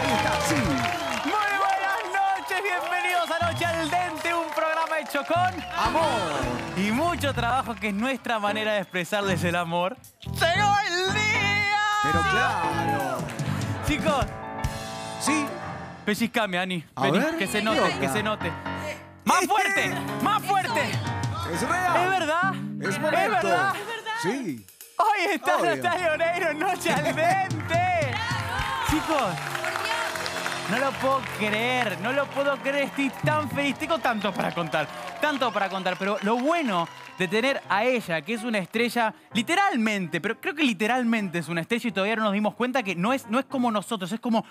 Ahí está, sí. Muy buenas noches, bienvenidos a Noche al Dente, un programa hecho con amor y mucho trabajo, que es nuestra manera de expresarles el amor. ¡Llegó el día! Pero claro. Chicos, Sí. pellizcame, Ani. A Vení, ver. que se ¿Qué note, onda? que se note. ¡Más fuerte! ¡Más fuerte! Es real. ¿Es verdad? Es momento. ¿Es verdad? Sí. Hoy está Obvio. Natalia Oreiro en Noche al Dente. Chicos, no lo puedo creer, no lo puedo creer, estoy tan feliz, tengo tanto para contar, pero lo bueno de tener a ella, que es una estrella, literalmente, pero creo que literalmente es una estrella y todavía no nos dimos cuenta que no es como nosotros, es como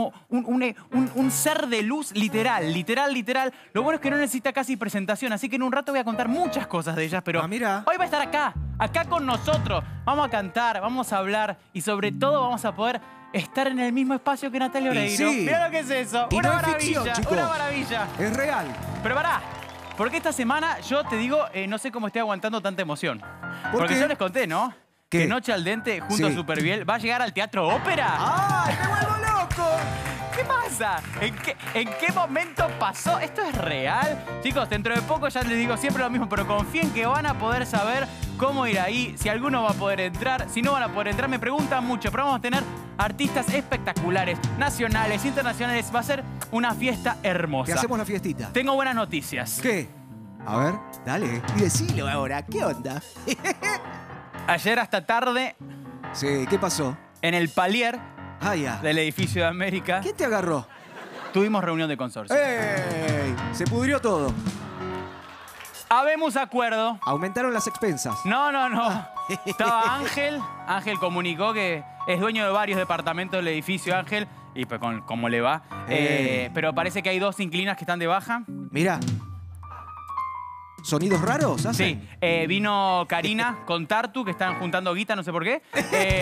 un ser de luz literal. Lo bueno es que no necesita casi presentación, así que en un rato voy a contar muchas cosas de ellas, pero Mira. hoy va a estar acá con nosotros. Vamos a cantar, vamos a hablar y sobre todo vamos a poder estar en el mismo espacio que Natalia Oreiro. sí. Mirá lo que es eso. Y Una no es maravilla, ficción, chicos. una maravilla. Es real. Pero pará, porque esta semana yo te digo, no sé cómo estoy aguantando tanta emoción. Porque qué? yo les conté, ¿no? ¿Qué? Que Noche al Dente junto a Sí. Superbiel va a llegar al Teatro Ópera. ¡Ay, me vuelvo loco! ¿Qué pasa? ¿En qué momento pasó? ¿Esto es real? Chicos, dentro de poco ya les digo siempre lo mismo, pero confíen que van a poder saber cómo ir ahí, si alguno va a poder entrar, si no van a poder entrar. Me preguntan mucho, pero vamos a tener artistas espectaculares, nacionales, internacionales. Va a ser una fiesta hermosa. Que hacemos la fiestita. Tengo buenas noticias. ¿Qué? A ver, dale. Y decilo ahora, ¿qué onda? Ayer hasta tarde, Sí, ¿qué pasó? en el palier Ah, ya. del edificio de América, ¿Quién te agarró? tuvimos reunión de consorcio. ¡Ey! Se pudrió todo. Habemos acuerdo. Aumentaron las expensas. No. Estaba Ángel. Ángel comunicó que es dueño de varios departamentos del edificio, Ángel. Y pues cómo le va. Pero parece que hay 2 inquilinas que están de baja. Mira. ¿Sonidos raros hacen? Sí. Vino Karina con Tartu, que están juntando guita, no sé por qué.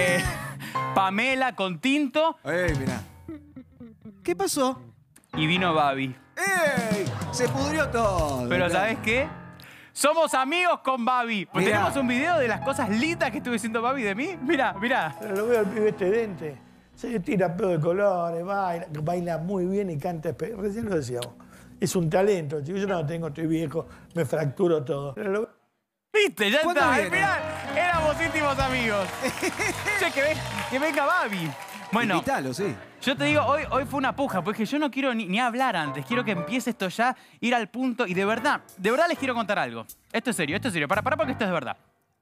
Pamela con Tinto. ¡Ey, mira! ¿Qué pasó? Y vino Babi. ¡Ey! Se pudrió todo. Pero ¿sabes qué? Somos amigos con Babi. Pues Mirá. tenemos un video de las cosas lindas que estuve diciendo Babi de mí. Mira. Lo veo al pibe este Dente. Se tira pedo de colores, baila muy bien y canta. Recién lo decíamos. Es un talento, chicos. Yo no lo tengo, estoy viejo, me fracturo todo. ¿Viste? Ya ¿Cuándo está. viene? Mirá, éramos íntimos amigos. Che, que venga Babi. Bueno, Invítalo, sí. yo te digo, hoy fue una puja, porque yo no quiero ni hablar antes. Quiero que empiece esto ya, ir al punto. Y de verdad les quiero contar algo. Esto es serio. Para porque esto es de verdad.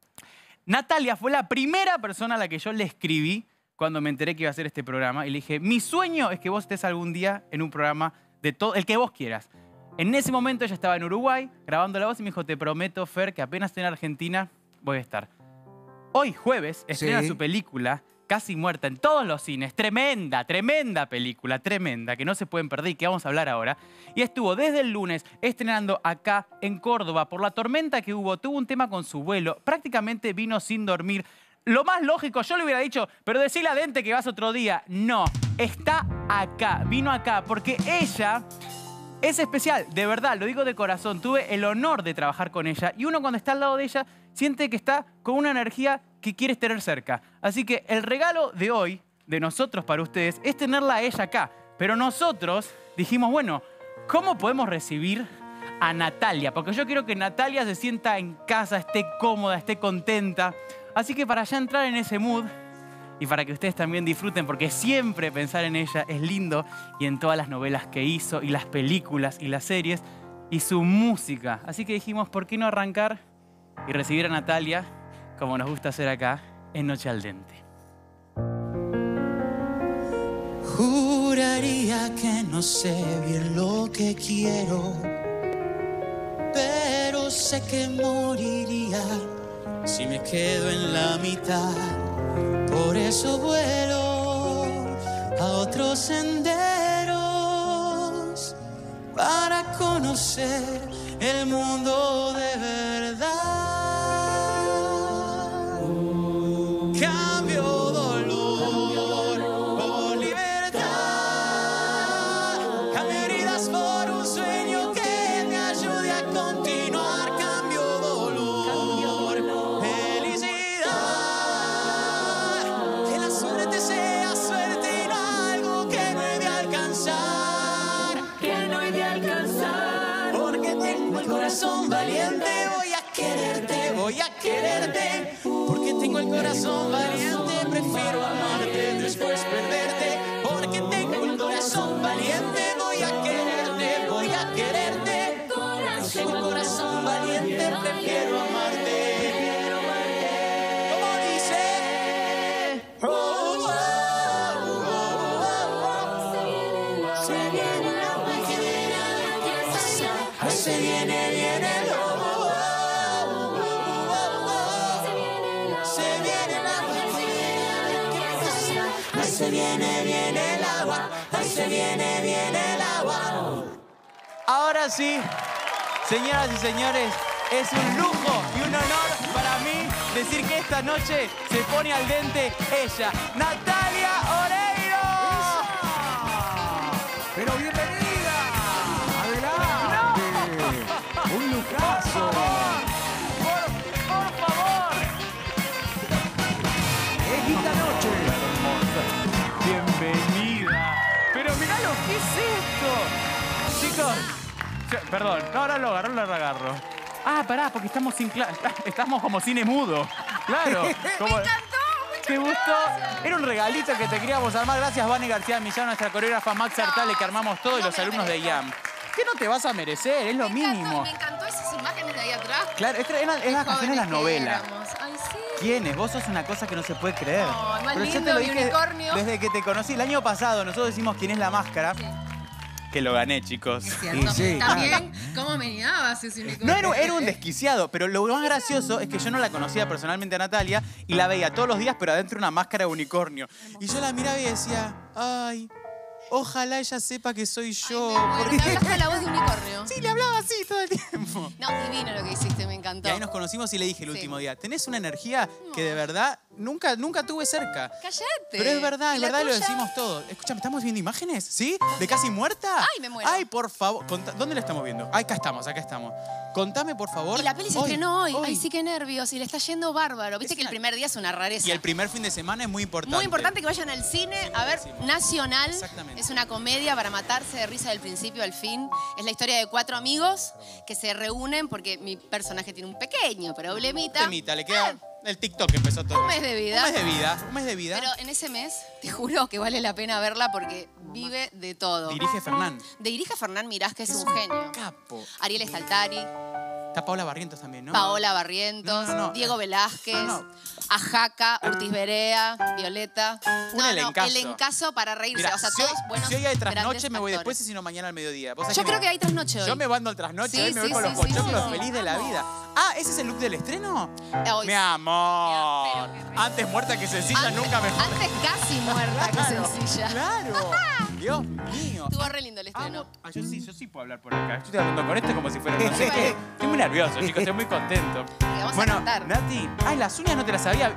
Natalia fue la primera persona a la que yo le escribí cuando me enteré que iba a hacer este programa. Y le dije, mi sueño es que vos estés algún día en un programa de todo, el que vos quieras. En ese momento ella estaba en Uruguay grabando la voz y me dijo, te prometo, Fer, que apenas esté en Argentina voy a estar. Hoy, jueves, estrena Sí. su película Casi Muerta en todos los cines. Tremenda película, tremenda, que no se pueden perder y que vamos a hablar ahora. Y estuvo desde el lunes estrenando acá en Córdoba. Por la tormenta que hubo, tuvo un tema con su vuelo. Prácticamente vino sin dormir. Lo más lógico, yo le hubiera dicho, pero decile a Dente que vas otro día. No, está acá, vino acá, porque ella es especial, de verdad, lo digo de corazón. Tuve el honor de trabajar con ella y uno cuando está al lado de ella siente que está con una energía que quieres tener cerca. Así que el regalo de hoy, de nosotros para ustedes, es tenerla a ella acá. Pero nosotros dijimos, bueno, ¿cómo podemos recibir a Natalia? Porque yo quiero que Natalia se sienta en casa, esté cómoda, esté contenta. Así que para ya entrar en ese mood y para que ustedes también disfruten, porque siempre pensar en ella es lindo, y en todas las novelas que hizo, y las películas, y las series, y su música. Así que dijimos, ¿por qué no arrancar y recibir a Natalia, como nos gusta hacer acá, en Noche al Dente? Juraría que no sé bien lo que quiero, pero sé que moriría si me quedo en la mitad. Por eso vuelo a otros senderos para conocer el mundo de verdad. Cambio dolor por libertad, cambio heridas por un sueño que me ayude a continuar. Cambio dolor, felicidad, que la suerte sea suerte y no algo que me dé después perderte, porque tengo un corazón valiente. Voy a quererte, voy a quererte. Tengo un corazón valiente, prefiero amarte. ¿Cómo dice? Oh, oh, oh, oh, oh. Se viene el agua, se viene, viene el lobo. Se viene el agua, ahí se viene el agua, ahí se viene el agua. Ahora sí, señoras y señores, es un lujo y un honor para mí decir que esta noche se pone al dente ella, Natalia Oreiro. Pero bienvenida. Adelante. Un lujazo. Por favor. Esta noche. Bienvenida. Pero mirá lo que es esto. Chicos, perdón, no, ahora lo agarro. Ah, pará, porque estamos sin estamos como cine mudo. Claro. Como... Me encantó. ¿Te gustó? Era un regalito que te queríamos armar. Gracias, Vane García Millán, nuestra coreógrafa Max Artale, que armamos todo, y los alumnos de IAM. ¿Qué no te vas a merecer? Es lo mínimo. Me encantó esas imágenes de ahí atrás. Claro, es la canción de la novela. Ay, sí. ¿Quién es? Vos sos una cosa que no se puede creer. Ay, más Pero yo lindo, te lo mi dije unicornio. desde que te conocí. El año pasado nosotros decimos quién es la máscara. Sí. Que lo gané, chicos. Es cierto. sí, También, ¿cómo me niabas ese unicornio? No, era un desquiciado, pero lo más gracioso es que yo no la conocía personalmente a Natalia y la veía todos los días, pero adentro de una máscara de unicornio. Y yo la miraba y decía, ay, ojalá ella sepa que soy yo. Porque te hablaste la voz de unicornio. Sí, le hablaba así todo el tiempo. No, divino lo que hiciste, me encantó. Y ahí nos conocimos y le dije el Sí. último día, tenés una energía que de verdad nunca tuve cerca. Cállate. Pero es verdad, ¿Y es la verdad, lo tuya? decimos todos. Escúchame, ¿estamos viendo imágenes? ¿Sí? ¿De casi muerta? Ay, me muero. Ay, por favor. ¿Dónde la estamos viendo? Acá estamos. Contame, por favor. Y la peli se estrenó hoy. Ay, sí, qué nervios. Y le está yendo bárbaro. Viste Es que el una- primer día es una rareza. Y el primer fin de semana es muy importante. Muy importante que vayan al cine a ver Nacional. Exactamente. Es una comedia para matarse de risa del principio al fin. Es la historia de 4 amigos que se reúnen porque mi personaje tiene un pequeño problemita. Temita, le queda el TikTok que empezó todo. Un mes de vida. Un mes de vida. Pero en ese mes, te juro que vale la pena verla porque vive de todo. Dirige Fernán. Dirige Fernán Mirás, que es un genio. Capo. Ariel Staltari, Está Paola Barrientos también, ¿no? Paola Barrientos, No. Diego Velázquez, No. Ajaca, Urtiz Berea, Violeta. Un elencazo. elencazo para reírse. Mira, o sea, si hoy, todos buenos, si hoy hay trasnoche, grandes me voy después actores. y si no mañana al mediodía. ¿Vos sabés Yo que creo que hay trasnoche hoy. Yo me mando al trasnoche, Sí, hoy me voy sí, con sí, los sí, pochoclos, sí. feliz de la vida. Ah, ¿ese es el look del estreno? Hoy Mi sí. amor. Pero qué Antes muerta que sencilla, nunca me... Antes casi muerta que Claro, sencilla. Claro. Dios mío. Estuvo re lindo el estreno. Yo sí puedo hablar por acá. Estoy hablando con este como si fuera... No sé qué. Estoy muy nervioso, chicos. Estoy muy contento. vamos a Bueno, cantar. Nati. Ay, las uñas no te las sabía.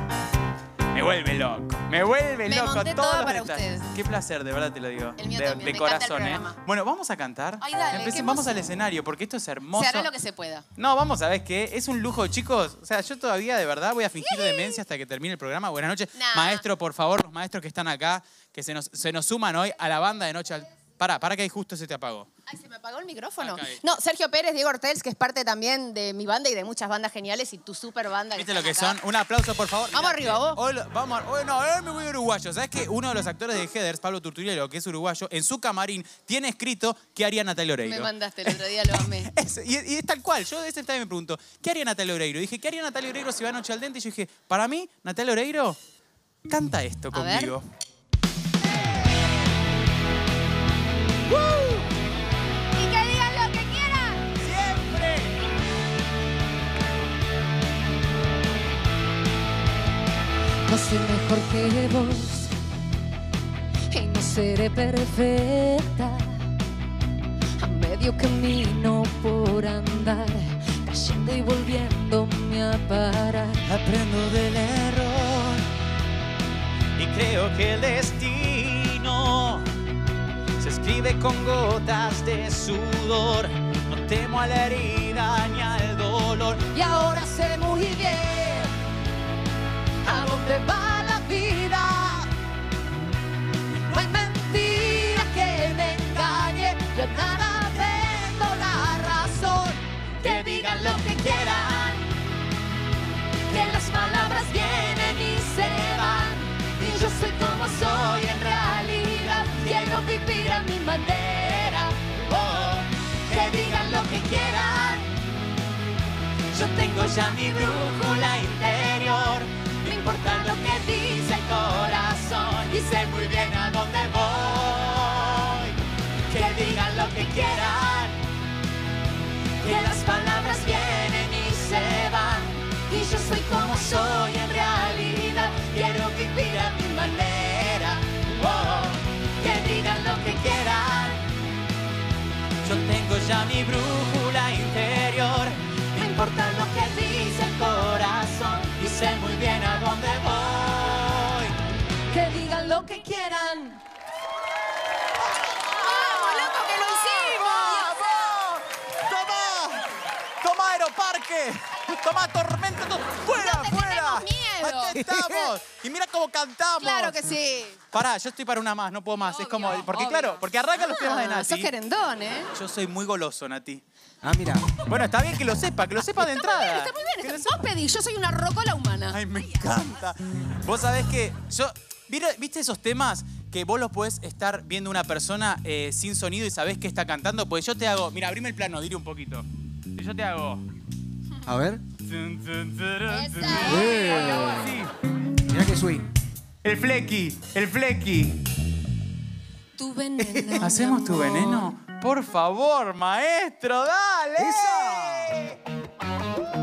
Me vuelve loco. Me vuelve Me loco monté todos toda los para detalles. ustedes. Qué placer, de verdad te lo digo. El mío de, también, de me corazón, encanta el programa. Bueno, vamos a cantar. Ay, dale, qué Vamos al emoción. escenario porque esto es hermoso. Se hará lo que se pueda. No, vamos a ver qué. Es un lujo, chicos. O sea, yo todavía de verdad voy a fingir demencia hasta que termine el programa. Buenas noches. Nah. Maestro, por favor, los maestros que están acá, que se nos suman hoy a la banda de Noche al... Para que ahí justo se te apagó. Ay, se me apagó el micrófono. Acá hay. No, Sergio Pérez, Diego Ortels, que es parte también de mi banda y de muchas bandas geniales y tu super banda. ¿Viste lo que están son? acá. Un aplauso, por favor. Vamos arriba, vos. Hoy me voy a uruguayo. ¿Sabes que uno de los actores de Heathers, Pablo Turturielo, que es uruguayo, en su camarín tiene escrito qué haría Natalia Oreiro? Me mandaste el otro día, lo amé. Y es tal cual. Yo de ese también me pregunto, ¿qué haría Natalia Oreiro? Dije, ¿qué haría Natalia Oreiro si va a Noche al Dente? Y yo dije, para mí, Natalia Oreiro canta esto A ver. conmigo. Y que digan lo que quieran. ¡Siempre! No soy mejor que vos y no seré perfecta. A medio camino por andar, cayendo y volviéndome a parar. Aprendo del error y creo que el destino se escribe con gotas de sudor. No temo a la herida ni al dolor. Y ahora sé muy bien a dónde va la vida. No hay mentira que me engañe, yo nada tengo la razón. Que digan lo que quieran, que las palabras vienen y se van. Y yo soy como soy. vivir a mi manera. Oh, que digan lo que quieran. Yo tengo ya mi brújula interior. No importa lo que dice el corazón y sé muy bien a dónde voy. Que digan lo que quieran, que las palabras vienen y se van. Y yo soy como soy en realidad. Quiero vivir a mi manera. Oh, que digan lo que quieran. Yo tengo ya mi brújula interior. No importa lo que dice el corazón y sé muy bien a dónde voy. Que digan lo que quieran. ¡Vamos, loco, que lo hicimos! ¡Toma! ¡Toma Aeroparque! ¡Toma Tormenta! ¡Fuera, No te fuera! tenemos miedo. ¡Aquí estamos! Y mira cómo cantamos. Claro que sí. Pará, yo estoy para una más, no puedo más. Es como... Obvio, Porque obvio. claro, porque arrancan los temas de Nati. Sos querendón, ¿eh? Yo soy muy goloso, Nati. Ah, mira. Bueno, está bien que lo sepa de entrada. Está muy bien. Que lo Vos pedís, yo soy una rocola humana. Ay, me encanta. Vos sabés que yo... ¿Viste esos temas que vos los podés estar viendo una persona sin sonido y sabés que está cantando? Pues yo te hago... Mira, abrime el plano, dile un poquito. Y yo te hago... A ver. Esa. Algo así. Mirá que swing. El flequi, el flequi. Tu veneno. ¿Hacemos tu amor. veneno? Por favor, maestro, dale. ¡Esa!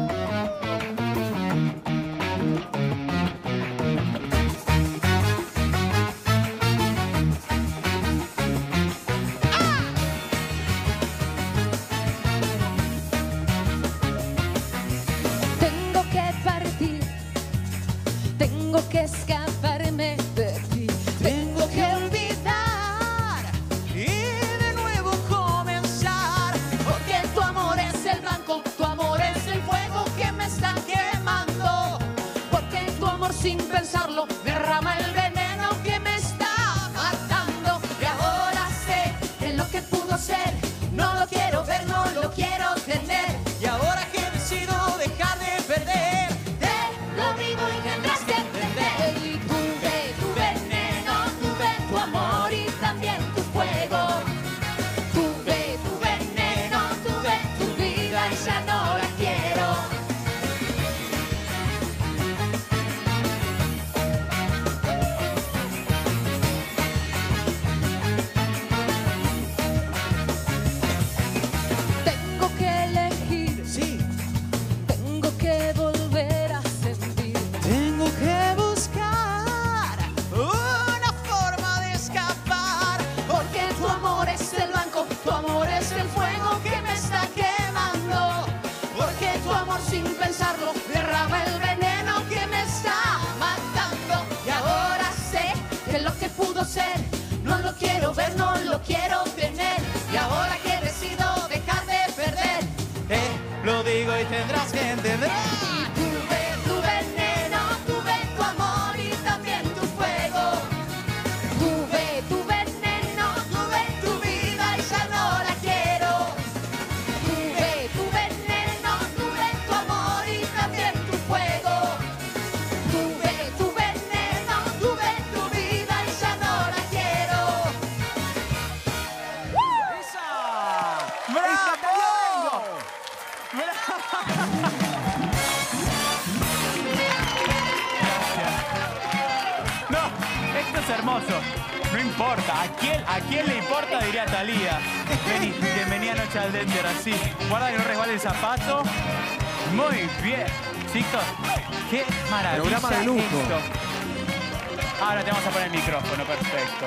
Tengo que partir, tengo que escaparme de ti, tengo que olvidar Y de nuevo comenzar. porque tu amor es el blanco, tu amor es el fuego que me está quemando, porque tu amor sin pensarlo derrama el veneno que me está matando. Y ahora sé que lo que pudo ser no lo quiero ver, no lo quiero tener. Y ahora que decido dejar de perder. Te lo digo y tendrás que entender. Y tuve tu veneno, tuve tu amor y también tu fuego. Tuve tu veneno, tuve tu vida y ya no la quiero. Tengo que elegir, Sí. tengo que volver a sentir. Tengo que buscar una forma de escapar. Porque tu amor es el blanco, tu amor es el fuego que me está quemando. Porque tu amor sin pensarlo derrama el veneno que me está matando. Y ahora sé que lo que pudo ser no lo quiero ver, no lo quiero tener. Y ahora que decido dejar de perder, Lo digo y tendrás que entender. tuve tu veneno, tuve tu amor y también tu fuego. Tuve tu veneno, tuve tu vida y ya no la quiero. Tuve tu veneno, tuve tu amor y también tu fuego. Tuve tu veneno, tuve tu vida y ya no la quiero. ¡Bravo! No, esto es hermoso. No importa. ¿A quién le importa? Diría Talía. Vení, bienvenida Noche al Dender, así. Guarda que no resbale el zapato. Muy bien. Chicos, qué maravilla Programa de lujo. esto. Ahora te vamos a poner el micrófono, perfecto.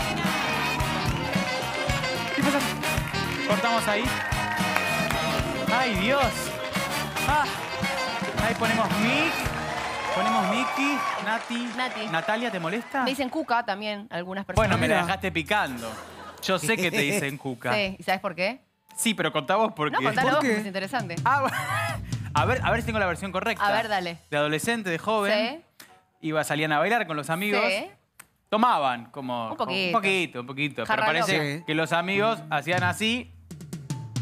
¿Qué pasa? Cortamos ahí. ¡Ay, Dios! Ah, ahí ponemos mic. Ponemos Miki, Nati. Natalia, ¿te molesta? Me dicen Cuca también, algunas personas. Bueno, me la dejaste picando. Yo sé que te dicen Cuca. Sí, ¿y sabes por qué? Sí, pero contá vos por qué. No, contalo vos, qué? porque es interesante. Ah, a ver si tengo la versión correcta. A ver, dale. De adolescente, de joven. Sí. Salían a bailar con los amigos. Sí. Tomaban como... Un poquito. Un poquito. Pero Jarra parece loca. que los amigos hacían así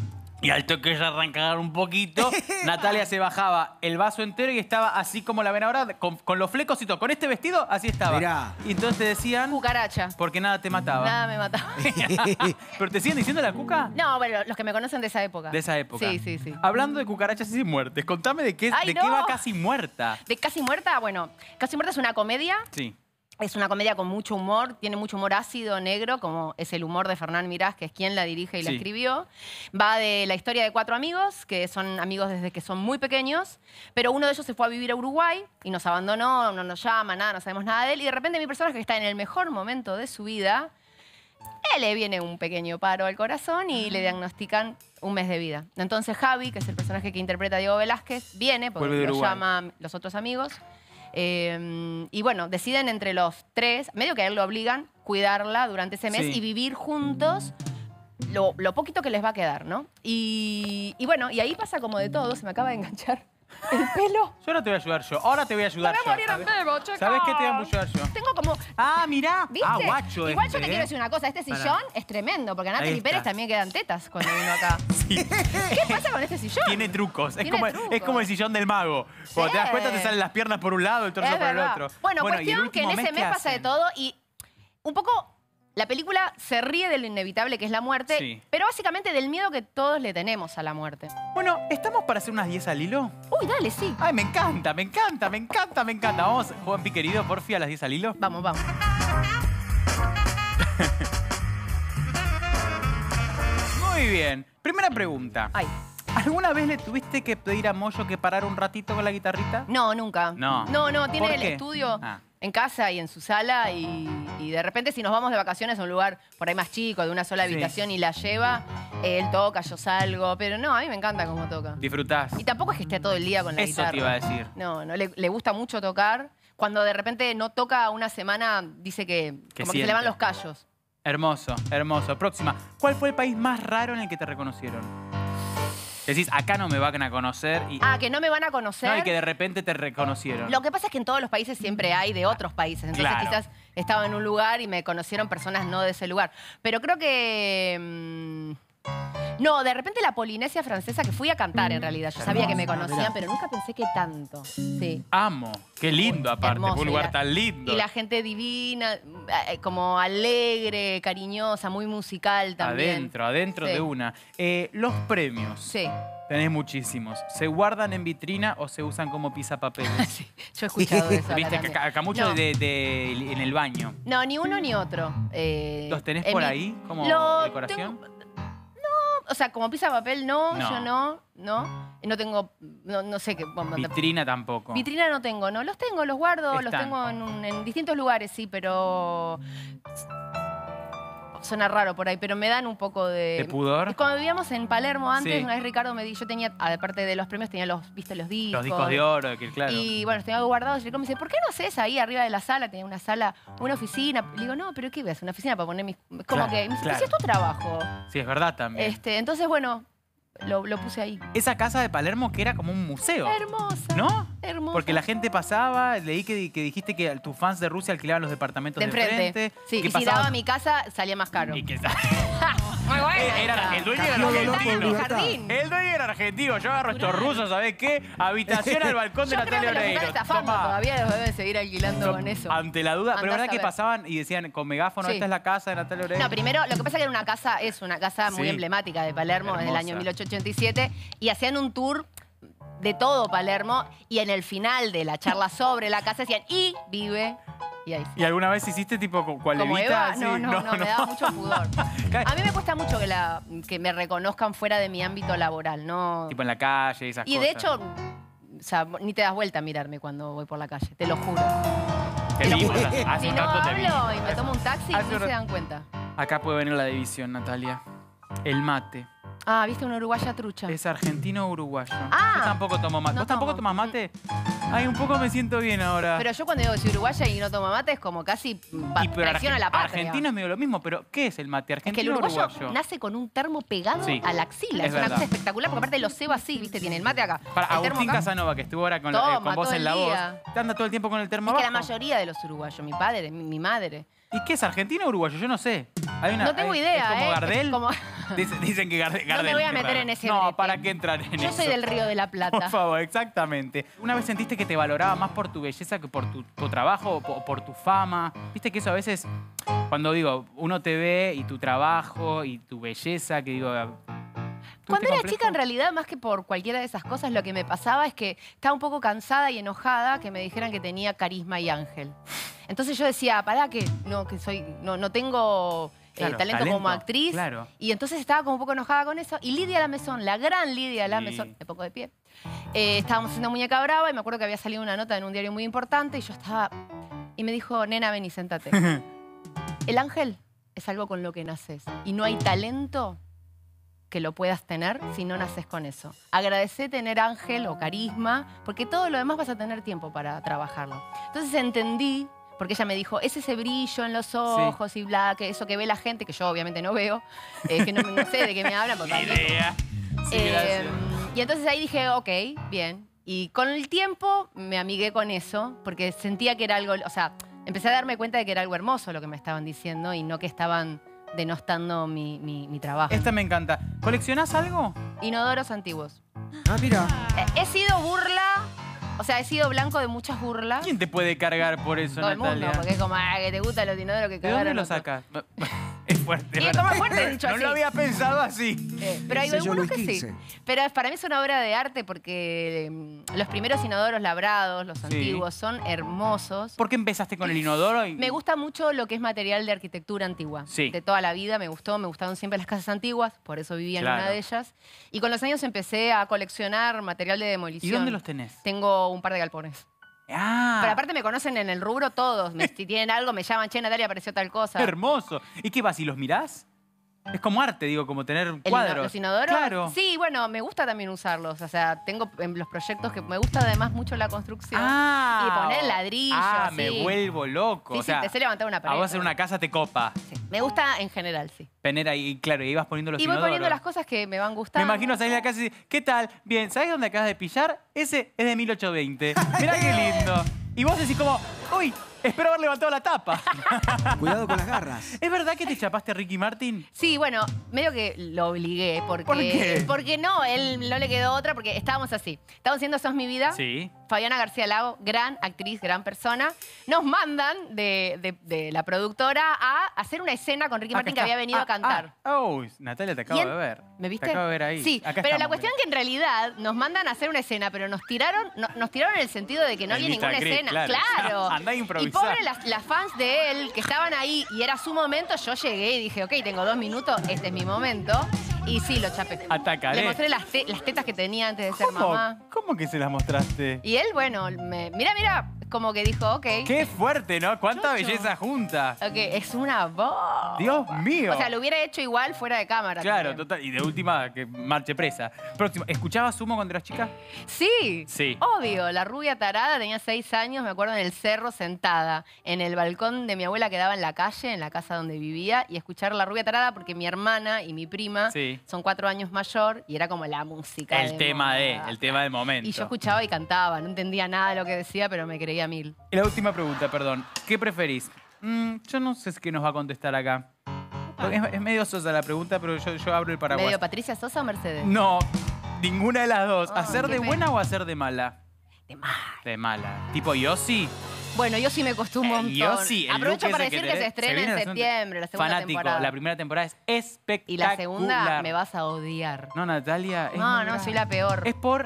Y al toque ya arrancar un poquito, Natalia se bajaba el vaso entero y estaba así como la ven ahora, con los flecos y todo. Con este vestido, así estaba. Mirá. Y entonces te decían... Cucaracha. Porque nada te mataba. Nada me mataba. ¿Pero te siguen diciendo la cuca? No, bueno, los que me conocen de esa época. De esa época. Sí, sí, sí. Hablando de cucarachas y muertes, contame de qué Ay, qué no. va Casi Muerta. De Casi Muerta, bueno, Casi Muerta es una comedia. Sí. Es una comedia con mucho humor, tiene mucho humor ácido, negro, como es el humor de Fernán Mirás, que es quien la dirige y la Sí. escribió. Va de la historia de 4 amigos, que son amigos desde que son muy pequeños, pero uno de ellos se fue a vivir a Uruguay y nos abandonó, no nos llama, nada, no sabemos nada de él. Y de repente mi personaje, que está en el mejor momento de su vida, le viene un pequeño paro al corazón y le diagnostican un mes de vida. Entonces Javi, que es el personaje que interpreta Diego Velázquez, viene, porque Vuelve de lo Uruguay. llaman los otros amigos. Y bueno, deciden entre los 3, medio que a él lo obligan, cuidarla durante ese mes Sí. y vivir juntos lo poquito que les va a quedar, ¿no? Y bueno, y ahí pasa como de todo, se me acaba de enganchar el pelo. Yo ahora te voy a ayudar yo. Ahora te voy a ayudar Me voy a morir yo. en vivo, chicos. ¿Sabes qué te voy a ayudar yo? Tengo como... Ah, mirá. ¿Viste? Ah, guacho Igual este, yo te quiero decir una cosa, este Pará. sillón es tremendo, porque a Ahí Natalie está. Pérez también quedan tetas cuando vino acá. ¿Qué pasa con este sillón? Tiene trucos. Tiene Es trucos. como el sillón del mago. Cuando te das cuenta te salen las piernas por un lado, el torso Es por el verdad. otro. Bueno, ¿y el cuestión que en último ese ¿qué mes pasa de hacen? todo y un poco la película se ríe de lo inevitable que es la muerte, Sí. pero básicamente del miedo que todos le tenemos a la muerte. Bueno, ¿estamos para hacer unas 10 al hilo? Uy, dale, sí. Ay, me encanta, me encanta, me encanta, me encanta. Vamos, Juanpi querido, porfi, a las 10 al hilo. Vamos, vamos. Muy bien. Primera pregunta. Ay. ¿Alguna vez le tuviste que pedir a Moyo que parara un ratito con la guitarrita? No, nunca. No. No, tiene ¿Por el qué? estudio Ah. en casa y en su sala y de repente si nos vamos de vacaciones a un lugar por ahí más chico, de una sola Sí. habitación y la lleva, él toca, yo salgo, pero no, a mí me encanta cómo toca. ¿Disfrutás? Y tampoco es que esté todo el día con la Eso guitarra. te iba a decir. No, le gusta mucho tocar. Cuando de repente no toca una semana, dice que ¿Qué como que se le van siente? los callos. Hermoso, hermoso. Próxima. ¿Cuál fue el país más raro en el que te reconocieron? Decís, acá no me van a conocer y... Ah, que no me van a conocer. No, y que de repente te reconocieron. Lo que pasa es que en todos los países siempre hay de otros países. Entonces Claro. quizás estaba en un lugar y me conocieron personas no de ese lugar. Pero creo que... no, de repente la Polinesia francesa, que fui a cantar en realidad. Yo sabía que me conocían, pero nunca pensé que tanto. Sí. Amo. Qué lindo aparte. Hermoso. Fue un Y lugar la- tan lindo. Y la gente divina, como alegre, cariñosa, muy musical también. Adentro Sí. de una. Los premios. Sí. Tenés muchísimos. ¿Se guardan en vitrina o se usan como pisapapeles? Sí, yo he escuchado eso. Viste, también. acá mucho No. en el baño. No, ni uno ni otro. ¿Los tenés en por mi- ahí como Lo decoración? tengo- o sea, como pizza papel, no, No. yo no. Y no tengo, no sé qué. Vitrina tampoco. Vitrina no tengo, no. Los tengo, los guardo, los Están. tengo en distintos lugares, sí, pero... Suena raro por ahí, pero me dan un poco de... ¿De pudor? Cuando vivíamos en Palermo antes, Sí. una vez Ricardo me dijo, yo tenía, aparte de los premios, tenía ¿viste los discos? Los discos de oro, que claro. Y bueno, los tenía guardados. Y Ricardo me dice, ¿por qué no haces ahí arriba de la sala? Tenía una sala, una oficina. Le digo, no, pero ¿qué voy a hacer? Una oficina para poner mis... Como Claro, que, me dice, claro. "Pero si es tu trabajo. Sí, es verdad también. Entonces, bueno, lo puse ahí. Esa casa de Palermo que era como un museo. Hermosa. ¿No? Hermosa. Porque la gente pasaba, leí que dijiste que tus fans de Rusia alquilaban los departamentos De enfrente. frente. Sí, que y si pasaban- daba a mi casa, salía más caro. Y que Muy buena el dueño era Cambió de loco, argentino. libertad. jardín. El dueño era argentino. Yo agarro estos rusos, ¿sabés qué? Habitación al balcón de Yo creo Natalia que los Oreiro. están estafando. Tomá. Todavía los deben seguir alquilando con eso. Ante la duda, pero Andás verdad a que ver. pasaban y decían con megáfono, Sí. esta es la casa de Natalia Oreiro. No, primero, lo que pasa es que era una casa muy Sí. emblemática de Palermo desde el Hermosa. año 1887 y hacían un tour de todo Palermo y en el final de la charla sobre la casa decían, y vive, y ahí sí. ¿Y alguna vez hiciste tipo cual Como Evita? Eva, así? no, me daba mucho pudor. Claro. A mí me cuesta mucho que me reconozcan fuera de mi ámbito laboral, ¿no? Tipo en la calle y esas Y cosas. de hecho, o sea, ni te das vuelta a mirarme cuando voy por la calle, te lo juro. Te vimos, hace Si un no rato te vimos. hablo y me tomo un taxi, Hace no un se rato- dan cuenta. Acá puede venir la división, Natalia. El mate. Ah, ¿viste una uruguaya trucha? ¿Es argentino o uruguayo? Ah. Yo tampoco tomo mate. No ¿Vos tampoco tomo. tomás mate? Ay, un poco me siento bien ahora. Pero yo cuando digo que soy uruguaya y no tomo mate es como casi Y pero traición a la patria. Argentina es medio lo mismo, pero ¿qué es el mate? Es que el ¿Argentino o uruguayo uruguayo? nace con un termo pegado Sí, a la axila. es Es una verdad. cosa espectacular porque aparte lo cebo así, ¿viste? Tiene el mate acá. Para el termo Agustín acá. Casanova, que estuvo ahora con, Toma, con vos todo en el la voz, día. te anda todo el tiempo con el termo Es que la abajo. mayoría de los uruguayos, mi padre, mi madre. ¿Y qué es argentino o uruguayo? Yo no sé. Hay una, No tengo hay- idea, ¿Es como ¿eh? Gardel? Es como- Dicen que Gardel... No me voy a meter en ese No, brete. ¿para qué entrar en eso? Yo soy del Río de la Plata. Por favor, exactamente. ¿Una vez sentiste que te valoraba más por tu belleza que por tu trabajo o por tu fama? Viste que eso a veces, cuando digo, uno te ve y tu trabajo y tu belleza, que digo... Cuando era chica, en realidad, más que por cualquiera de esas cosas, lo que me pasaba es que estaba un poco cansada y enojada que me dijeran que tenía carisma y ángel. Entonces yo decía, pará, que no tengo talento como actriz. Claro. Y entonces estaba como un poco enojada con eso. Y Lidia Lamezón, la gran Lidia Lamezón, me pongo de pie, estábamos haciendo Muñeca Brava y me acuerdo que había salido una nota en un diario muy importante y yo estaba... Y me dijo, nena, ven y sentate. El ángel es algo con lo que naces. Y no hay talento que lo puedas tener si no naces con eso. Agradecé tener ángel o carisma, porque todo lo demás vas a tener tiempo para trabajarlo. Entonces entendí, porque ella me dijo, es ese brillo en los ojos y bla, que eso que ve la gente, que yo obviamente no veo, que no sé de qué me hablan. Porque Ni idea. Sí, gracias. Y entonces ahí dije, ok, bien. Y con el tiempo me amigué con eso, porque sentía que era algo, o sea, empecé a darme cuenta de que era algo hermoso lo que me estaban diciendo y no que estaban denostando mi trabajo. Esta me encanta. ¿Coleccionás algo? Inodoros antiguos. Ah, mira. He sido burla, o sea, he sido blanco de muchas burlas. ¿Quién te puede cargar por eso, Todo el Natalia? mundo, porque es como, que te gustan los inodoros que ¿De dónde cagaron. lo otros. sacas? Es fuerte. Y es ¿verdad? como fuerte, dicho No así. lo había pensado así. Pero hay El sello algunos que Luis sí. XV. Pero para mí es una obra de arte porque los primeros inodoros labrados, los antiguos, son hermosos. ¿Por qué empezaste con el inodoro? Me gusta mucho lo que es material de arquitectura antigua. Sí. De toda la vida me gustaron siempre las casas antiguas, por eso vivía en Claro. una de ellas. Y con los años empecé a coleccionar material de demolición. ¿Y dónde los tenés? Tengo un par de galpones. Ah, Pero aparte me conocen en el rubro todos. Si tienen algo, me llaman, che, Natalia, apareció tal cosa. hermoso. ¿Y qué vas? ¿Y los mirás? Es como arte, digo, como tener cuadros. ¿Los inodoros? Claro. Sí, bueno, me gusta también usarlos. O sea, tengo en los proyectos que me gusta además mucho la construcción. Ah. Y poner ladrillo, Ah, así. me vuelvo loco. Sí, o sea, sí, te sé levantar una pared. a vos hacer una casa te copa. Sí. Me gusta en general, sí. Tener ahí, claro, y ibas poniendo los Y voy inodoros. poniendo las cosas que me van Me gustando. imagino salir a la casa y decir, ¿qué tal? Bien, ¿sabes dónde acabas de pillar? Ese es de 1820. Mirá qué lindo. Y vos decís como, uy, espero haber levantado la tapa. Cuidado con las garras. ¿Es verdad que te chapaste a Ricky Martin? Sí, bueno, medio que lo obligué porque... ¿Por qué? Porque no, él no le quedó otra porque estábamos así. Estábamos haciendo Sos mi vida. Sí. Fabiana García Lago, gran actriz, gran persona. Nos mandan de la productora a hacer una escena con Ricky Acá Martin que está. había venido a cantar. Oh, Natalia, te acabo Y en- de ver. ¿Me viste? Te acabo de ver ahí. Sí, Acá pero la estamos, cuestión es que en realidad nos mandan a hacer una escena, pero nos tiraron en el sentido de que no El había meet and ninguna greet, escena. claro. Andá a Y improvisar. pobre las fans de él que estaban ahí y era su momento, yo llegué y dije, ok, tengo 2 minutos, este es mi momento. Y sí, lo chapé. Atacaré. Le mostré las tetas que tenía antes de ser mamá. ¿Cómo que se las mostraste? Y él, bueno, mira, como que dijo, ok. Qué fuerte, ¿no? Cuánta Chocho. belleza junta. Ok, es una voz. Dios mío. O sea, lo hubiera hecho igual fuera de cámara. Claro, también. total. Y de última, que marche presa. Próximo. ¿Escuchabas Sumo cuando eras chica? Sí, Sí. obvio. La rubia tarada tenía 6 años, me acuerdo, en el cerro sentada, en el balcón de mi abuela que daba en la calle, en la casa donde vivía, y escuchar La rubia tarada porque mi hermana y mi prima Sí. son 4 años mayor y era como la música. El tema del momento. Y yo escuchaba y cantaba, no entendía nada de lo que decía, pero me creía 1000. Y la última pregunta, perdón. ¿Qué preferís? Yo no sé qué nos va a contestar acá. Porque es medio sosa la pregunta, pero yo abro el paraguas. ¿Medio Patricia Sosa o Mercedes? No, ninguna de las dos. Ay, ¿Hacer qué de pena. buena o hacer de mala? De mal. De mala. ¿Tipo Yossi? Bueno, yo sí me costó un montón. Yossi, el Aprovecho look para ese que decir que se tenés. estrena viene en la segunda- septiembre, la segunda Fanático. temporada. La primera temporada es espectacular. Y la segunda me vas a odiar. No, Natalia. es No, muy no, grave. soy la peor. Es por...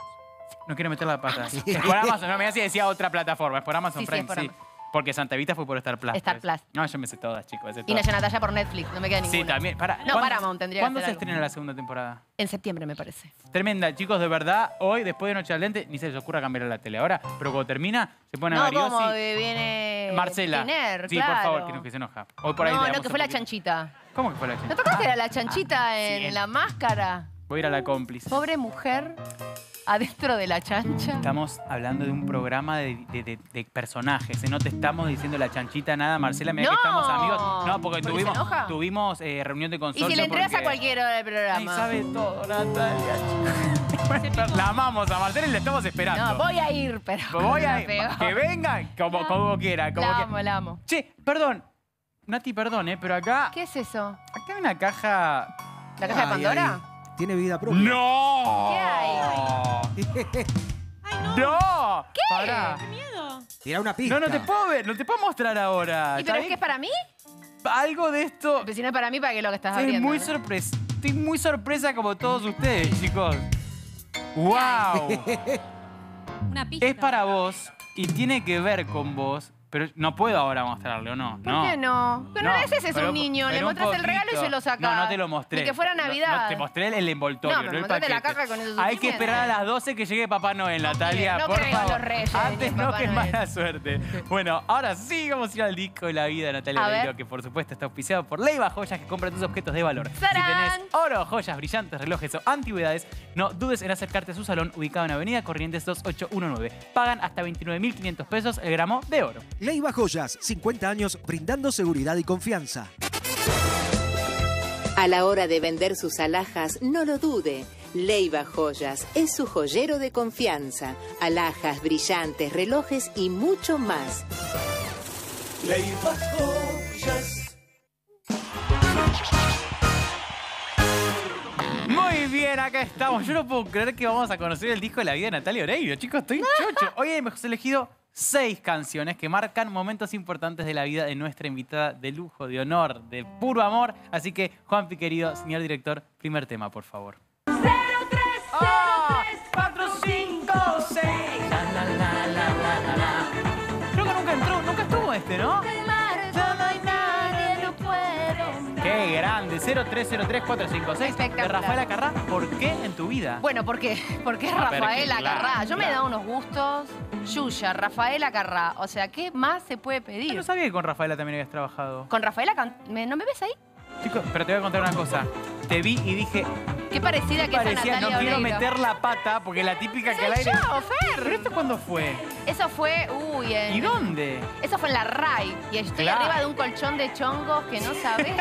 No quiero meter la pata. Es por Amazon. No, me decía otra plataforma. Es por Amazon Sí, sí, Prime, es por sí. Amazon. Porque Santa Evita fue por Star Plus. Star pues. Plus. No, yo me sé todas, chicos. me sé Y todas. National Natalia por Netflix, no me queda ninguna. Sí, también. No, Paramount tendría que ¿Cuándo hacer se algo. estrena la segunda temporada? En septiembre, me parece. Tremenda, chicos, de verdad. Hoy, después de Noche al Lente, ni se les ocurra cambiar la tele ahora. Pero cuando termina, se ponen a No, ver como Yossi. viene Marcela. Tiner, Sí, claro. por favor, que se enoja. Hoy por ahí le No, damos no, que un fue la poquito. chanchita. ¿Cómo que fue la ¿No chanchita? te acordás que era la chanchita en Sí. la máscara? Voy a ir a la cómplice. Pobre mujer adentro de la chancha. Estamos hablando de un programa de personajes. No te estamos diciendo la chanchita nada, Marcela. Mira No. que estamos amigos. No, porque ¿Porque se enoja? tuvimos reunión de Y consorcio. si le entregas porque- a cualquier hora del Ay, programa. sabe todo, Natalia. La amamos a Marcela y la estamos esperando. No, voy a ir, pero. Voy a la peor. que venga como quiera. Como La que- amo, la amo. Che, perdón. Nati, perdón, pero acá ¿Qué es eso? hay una caja ¿La caja de Pandora? Tiene vida propia. ¡No! ¿Qué hay? ¡No! ¿Qué? Pará. ¡Qué miedo! Tira una pista. No te puedo ver, no te puedo mostrar ahora. ¿Y pero es ¿Sabés? que es para mí? Algo de esto. Pero si no es para mí, ¿para qué es lo que estás Estoy abriendo? muy sorpresa. Estoy muy sorpresa como todos ustedes, chicos. ¡Wow! Una pista. Es para vos y tiene que ver con vos, pero no puedo ahora mostrarle, ¿o no? ¿Por qué no? Pero no, ese es pero- un niño, le pero un mostrás el regalo y poquito. se lo sacás. No, no te lo mostré. Ni que fuera No, Navidad. No, te mostré el envoltorio, No, me no el mostraste la paquete. caja con eso Hay suficiente. que esperar a las 12 que llegue Papá Noel, Natalia, no por creo en favor. los reyes, ni Antes en no, Papá que es Noel. mala suerte. Bueno, ahora sí vamos a ir al disco de la vida de Natalia A ver. Oreiro, que por supuesto está auspiciado por Leiva Joyas, que compra tus objetos de valor. ¡Tarán! Si tenés oro, joyas, brillantes, relojes o antigüedades, no dudes en acercarte a su salón ubicado en Avenida Corrientes 2819. Pagan hasta 29.500 pesos el gramo de oro. Leiva Joyas, 50 años brindando seguridad y confianza. A la hora de vender sus alhajas, no lo dude. Leiva Joyas es su joyero de confianza. Alhajas, brillantes, relojes y mucho más. Leiva Joyas. Muy bien, acá estamos. Yo no puedo creer que vamos a conocer el disco de la vida de Natalia Oreiro. Chicos, estoy chocho. Hoy hemos elegido 6 canciones que marcan momentos importantes de la vida de nuestra invitada de lujo, de honor, de puro amor. Así que, Juanpi, querido señor director, primer tema, por favor. 4, 5, 6. Creo que nunca estuvo este, ¿no? ¡Qué grande! 0303456 de Espectacular. Rafaela Carrá. ¿Por qué en tu vida? Bueno, ¿por qué? Porque es Ah, Rafaela claro, Carrá. Yo me he claro. dado unos gustos. Yuya, Rafaela Carrá. O sea, ¿qué más se puede Yo pedir? no sabía que con Rafaela también habías trabajado. Con Rafaela, ¿no me ves ahí? Chicos, pero te voy a contar una cosa. Te vi y dije, Qué parecida que parecía, esa no Natalia quiero Oreiro. meter la pata, porque la típica que Soy al aire... yo, Fer. ¿Pero esto cuándo fue? Eso fue, ¿Y dónde? Eso fue en la RAI. Y estoy Claro. arriba de un colchón de chongos que no sabés.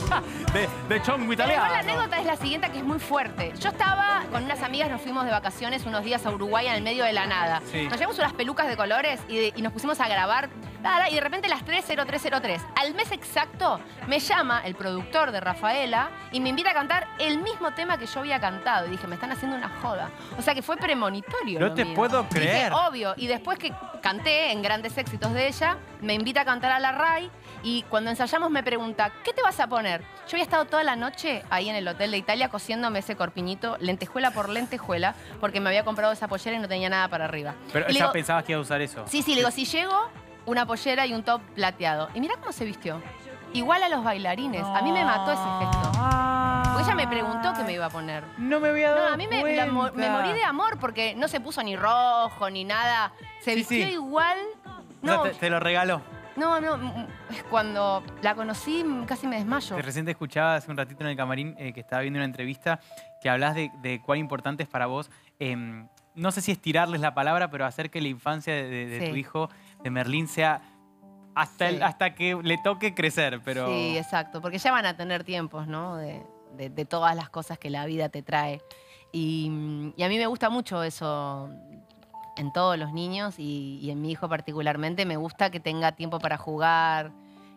De chongo Pero italiano. igual la anécdota es la siguiente, que es muy fuerte. Yo estaba con unas amigas, nos fuimos de vacaciones unos días a Uruguay en el medio de la nada. Sí. Nos llevamos unas pelucas de colores y nos pusimos a grabar. Y de repente las 3:03:03. Al mes exacto me llama el productor de Rafaela y me invita a cantar el mismo tema que yo había cantado. Y dije, me están haciendo una joda. O sea que fue premonitorio. No lo te mío. puedo Dije, creer. obvio. Y después que canté en grandes éxitos de ella, me invita a cantar a la RAI. Y cuando ensayamos me pregunta, ¿qué te vas a poner? Yo había estado toda la noche ahí en el hotel de Italia cosiéndome ese corpiñito, lentejuela por lentejuela, porque me había comprado esa pollera y no tenía nada para arriba. Pero Y le ya digo, pensabas que iba a usar eso. sí, le digo, si llego, una pollera y un top plateado. Y mirá cómo se vistió. Igual a los bailarines. A mí me mató ese gesto. Porque ella me preguntó qué me iba a poner. No me había dado No, a mí me morí de amor porque no se puso ni rojo ni nada. Se Sí, vistió sí. igual. O sea, No, te lo regaló. no, es cuando la conocí casi me desmayo. Te recién te escuchaba hace un ratito en el camarín que estaba viendo una entrevista que hablas de cuán importante es para vos. No sé si es tirarles la palabra, pero hacer que la infancia de Sí. tu hijo, de Merlín, sea hasta, Sí. hasta que le toque crecer. Pero Sí, exacto, porque ya van a tener tiempos, ¿no? De todas las cosas que la vida te trae. Y a mí me gusta mucho eso en todos los niños y en mi hijo particularmente. Me gusta que tenga tiempo para jugar.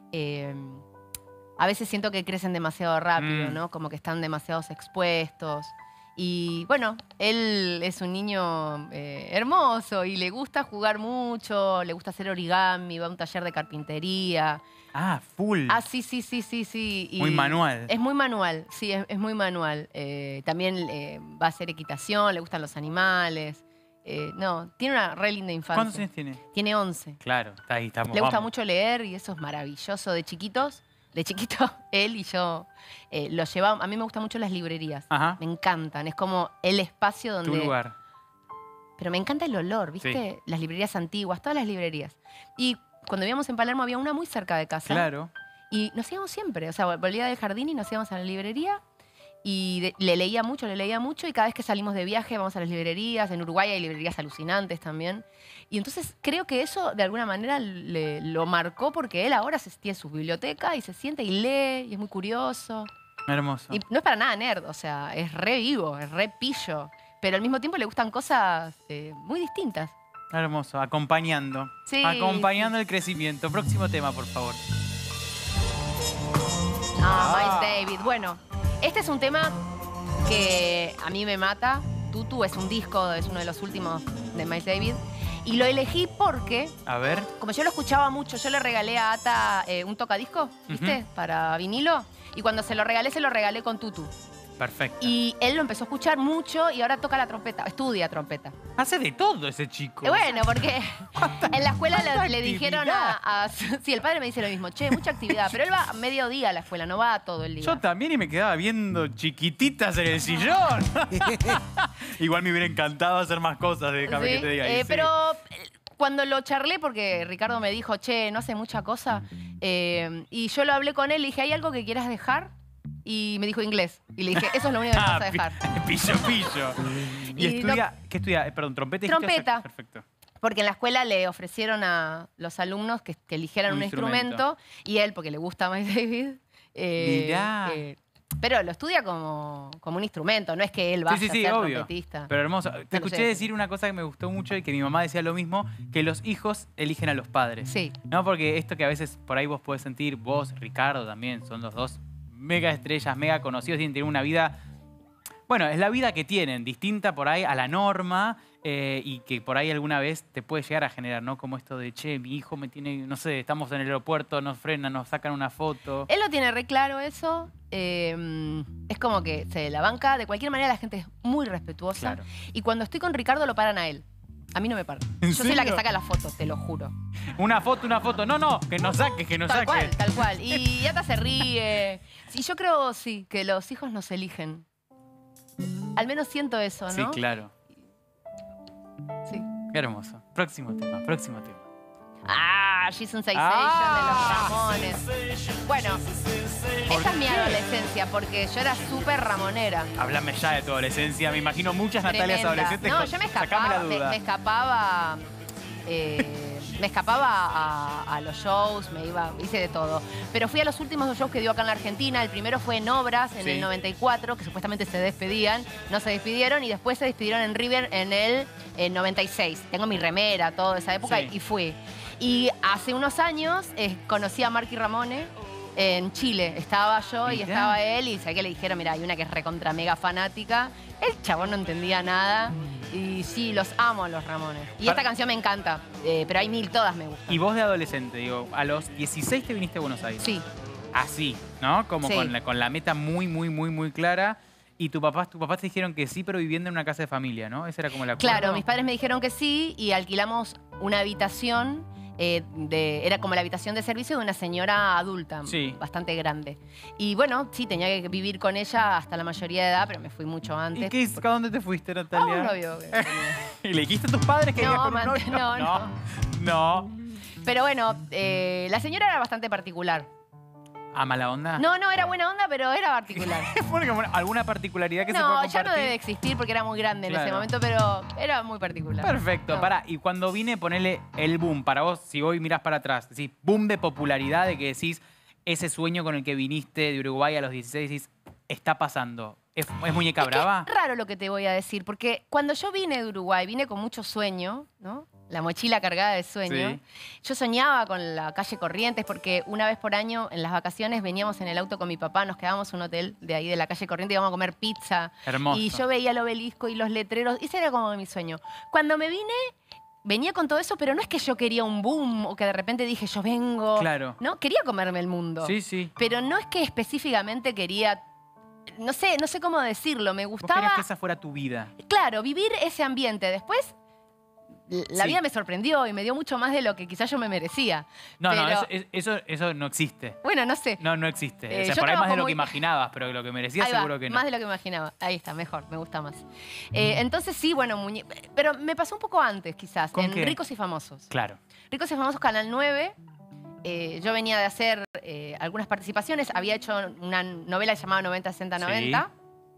A veces siento que crecen demasiado rápido, ¿no? Como que están demasiado expuestos. Y bueno, él es un niño hermoso y le gusta jugar mucho, le gusta hacer origami, va a un taller de carpintería. Ah, full. Ah, sí. Y Muy manual. Es muy manual, sí, es muy manual. También va a hacer equitación, le gustan los animales. No, tiene una re linda infancia. ¿Cuántos años tiene? Tiene 11. Claro, está ahí, estamos. Le gusta vamos. mucho leer y eso es maravilloso. De chiquito, él y yo los llevamos. A mí me gustan mucho las librerías. Ajá. Me encantan. Es como el espacio donde. Tu lugar. Pero me encanta el olor, ¿viste? Sí. Las librerías antiguas, todas las librerías. Y cuando vivíamos en Palermo había una muy cerca de casa. Claro. Y nos íbamos siempre. O sea, volvía del jardín y nos íbamos a la librería. Y le leía mucho. Y cada vez que salimos de viaje vamos a las librerías. En Uruguay hay librerías alucinantes también. Y entonces creo que eso de alguna manera lo marcó porque él ahora tiene su biblioteca y se siente y lee y es muy curioso. Hermoso. Y no es para nada nerd, o sea, es re vivo, es re pillo. Pero al mismo tiempo le gustan cosas muy distintas. Hermoso. Acompañando. Sí, Acompañando el crecimiento. Próximo tema, por favor. Ah, Miles David. Bueno, Este es un tema que a mí me mata. Tutu es un disco, es uno de los últimos de Miles Davis. Y lo elegí porque, A ver. como yo lo escuchaba mucho, yo le regalé a Ata un tocadisco, ¿viste? Para vinilo. Y cuando se lo regalé con Tutu. Perfecto. Y él lo empezó a escuchar mucho y ahora toca la trompeta, estudia trompeta. Hace de todo ese chico. Bueno, porque en la escuela le dijeron sí, el padre me dice lo mismo. Che, mucha actividad. Pero él va a mediodía a la escuela, no va todo el día. Yo también y me quedaba viendo chiquititas en el sillón. Igual me hubiera encantado hacer más cosas, déjame ¿Sí? que te diga. Y sí. Pero cuando lo charlé, porque Ricardo me dijo, che, no hace mucha cosa, y yo lo hablé con él, le dije, ¿hay algo que quieras dejar? Y me dijo inglés. Y le dije, eso es lo único que me vas a dejar. Pillo. ¿Y estudia? ¿Qué estudia? Perdón, ¿trompeta? Trompeta. Perfecto. Porque en la escuela le ofrecieron a los alumnos que eligieran un instrumento. Y él, porque le gusta Miles Davis, Mirá. pero lo estudia como un instrumento, no es que él vaya a ser obvio. trompetista. Pero hermoso. Te lo escuché sé. decir una cosa que me gustó mucho y que mi mamá decía lo mismo, que los hijos eligen a los padres. Sí. ¿No? Porque esto que a veces por ahí vos podés sentir, vos, Ricardo también, son los dos mega estrellas, mega conocidos, tienen una vida... Bueno, es la vida que tienen, distinta por ahí a la norma y que por ahí alguna vez te puede llegar a generar, ¿no? Como esto de, che, mi hijo me tiene, no sé, estamos en el aeropuerto, nos frenan, nos sacan una foto. Él lo tiene re claro eso. Es como que se la banca. De cualquier manera la gente es muy respetuosa. Claro. Y cuando estoy con Ricardo lo paran a él. A mí no me paran. ¿En Yo soy la que serio? saca la foto, te lo juro. Una foto. No, que nos saques, que nos Tal saques. cual, tal cual. Y Ata se ríe. Y yo creo, sí, que los hijos nos eligen. Al menos siento eso, ¿no? Sí, claro. Sí. Qué hermoso. Próximo tema. Ah, She's Sensation de los Ramones. Bueno, esa es mi adolescencia, porque yo era súper ramonera. Háblame ya de tu adolescencia. Me imagino muchas Natalias Tremenda. adolescentes. No, yo me Sacame escapaba, la duda. me escapaba a los shows, hice de todo. Pero fui a los últimos dos shows que dio acá en la Argentina. El primero fue en Obras, en el 94, que supuestamente se despedían. No se despidieron y después se despidieron en River en el 96. Tengo mi remera, toda esa época, y fui. Y hace unos años conocí a Marky Ramone en Chile. Estaba yo y estaba él y sé que le dijeron, mira, hay una que es recontra mega fanática. El chabón no entendía nada. Y sí, los amo a los Ramones. Y esta canción me encanta, pero hay mil, todas me gustan. Y vos de adolescente, digo, a los 16 te viniste a Buenos Aires. Sí. Así, ¿no? Como Sí. con la meta muy clara. Y tus papás te dijeron que sí, pero viviendo en una casa de familia, ¿no? Ese era como el acuerdo. Claro, mis padres me dijeron que sí y alquilamos una habitación. Era como la habitación de servicio de una señora adulta, bastante grande. Y bueno, sí, tenía que vivir con ella hasta la mayoría de edad, pero me fui mucho antes. ¿Y a dónde te fuiste, Natalia? A un novio. ¿Y le dijiste a tus padres que No, ibas con un novio? No. Pero bueno, la señora era bastante particular. ¿A mala onda? No, era buena onda, pero era particular. ¿Alguna particularidad que se pueda No, compartir? ya no debe existir porque era muy grande en ese Claro. momento, pero era muy particular. Perfecto, No. pará. Y cuando vine, ponele el boom. Para vos, si hoy mirás para atrás, decís boom de popularidad, de que decís ese sueño con el que viniste de Uruguay a los 16, decís, está pasando. ¿Es muñeca brava? Es raro lo que te voy a decir, porque cuando yo vine de Uruguay, vine con mucho sueño, ¿no? La mochila cargada de sueño. Sí. Yo soñaba con la calle Corrientes porque una vez por año en las vacaciones veníamos en el auto con mi papá, nos quedábamos en un hotel de ahí de la calle Corrientes y íbamos a comer pizza. Hermoso. Y yo veía el obelisco y los letreros, y ese era como mi sueño. Cuando me vine, venía con todo eso, pero no es que yo quería un boom o que de repente dije yo vengo. Claro. ¿No? Quería comerme el mundo. Sí. Pero no es que específicamente quería... No sé cómo decirlo, me Vos gustaba... querías que esa fuera tu vida. Claro, vivir ese ambiente. Después, la Sí. vida me sorprendió y me dio mucho más de lo que quizás yo me merecía. No, Pero- eso no existe. Bueno, no sé. No existe. O sea, yo por ahí más de trabajo lo muy- que imaginabas, pero lo que merecías Ahí va, seguro que no. más de lo que imaginaba. Ahí está, mejor, me gusta más. Entonces sí, bueno, pero me pasó un poco antes quizás, ¿Con en qué? Ricos y Famosos. Claro. Ricos y Famosos, Canal 9. Yo venía de hacer algunas participaciones, había hecho una novela llamada 90, 60, 90.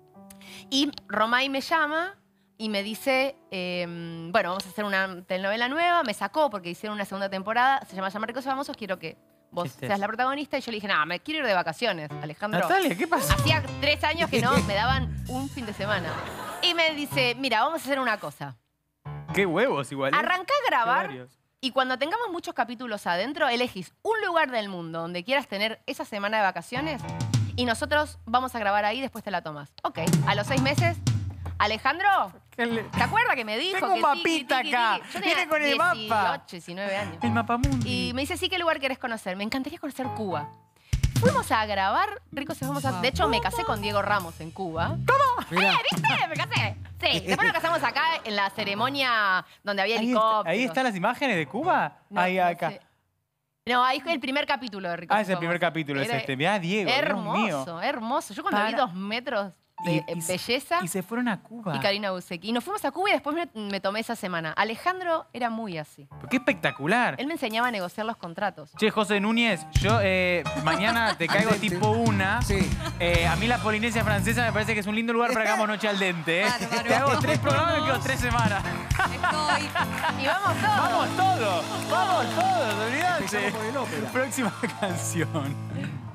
Y Romay me llama y me dice, bueno, vamos a hacer una telenovela nueva. Me sacó porque hicieron una segunda temporada, se llama Ricos y Famosos, quiero que vos seas la protagonista. Y yo le dije, no, me quiero ir de vacaciones, Alejandro. Natalia, ¿qué pasa? Hacía 3 años que no me daban un fin de semana. Y me dice, mira, vamos a hacer una cosa. Qué huevos igual. Arrancá a grabar varios. y cuando tengamos muchos capítulos adentro, elegís un lugar del mundo donde quieras tener esa semana de vacaciones y nosotros vamos a grabar ahí, después te la tomas. Ok, a los 6 meses, Alejandro, ¿te acuerdas que me dijo Tengo que un mapita acá. Yo tenía Viene con el 18, mapa. 19 años. El mapamundi. Y me dice, sí, ¿qué lugar querés conocer? Me encantaría conocer Cuba. Fuimos a grabar, ricos, fuimos a... De hecho, me casé con Diego Ramos en Cuba. ¿Cómo? ¿Viste? Me casé. Sí, después nos casamos acá en la ceremonia donde había helicópteros. ¿Ahí están las imágenes de Cuba? No, ahí, no acá. sé. No, ahí fue el primer capítulo de Ricos. Ah, es el primer capítulo, es este. Mirá, Diego, Hermoso, Dios mío. hermoso. Yo cuando vi 2 metros de belleza... Y se fueron a Cuba. Y Karina Busek. Y nos fuimos a Cuba y después me tomé esa semana. Alejandro era muy así. ¡Qué espectacular! Él me enseñaba a negociar los contratos. Che, José Núñez, yo mañana te caigo tipo 1. Sí. A mí la Polinesia Francesa me parece que es un lindo lugar para que hagamos noche al dente. Bárbaro. Te hago 3 programas y me quedo 3 semanas. Estoy. Y vamos todos. ¡Vamos todos! ¡Vamos todos! ¡Olvídate! Empezamos por el ópera. Próxima canción.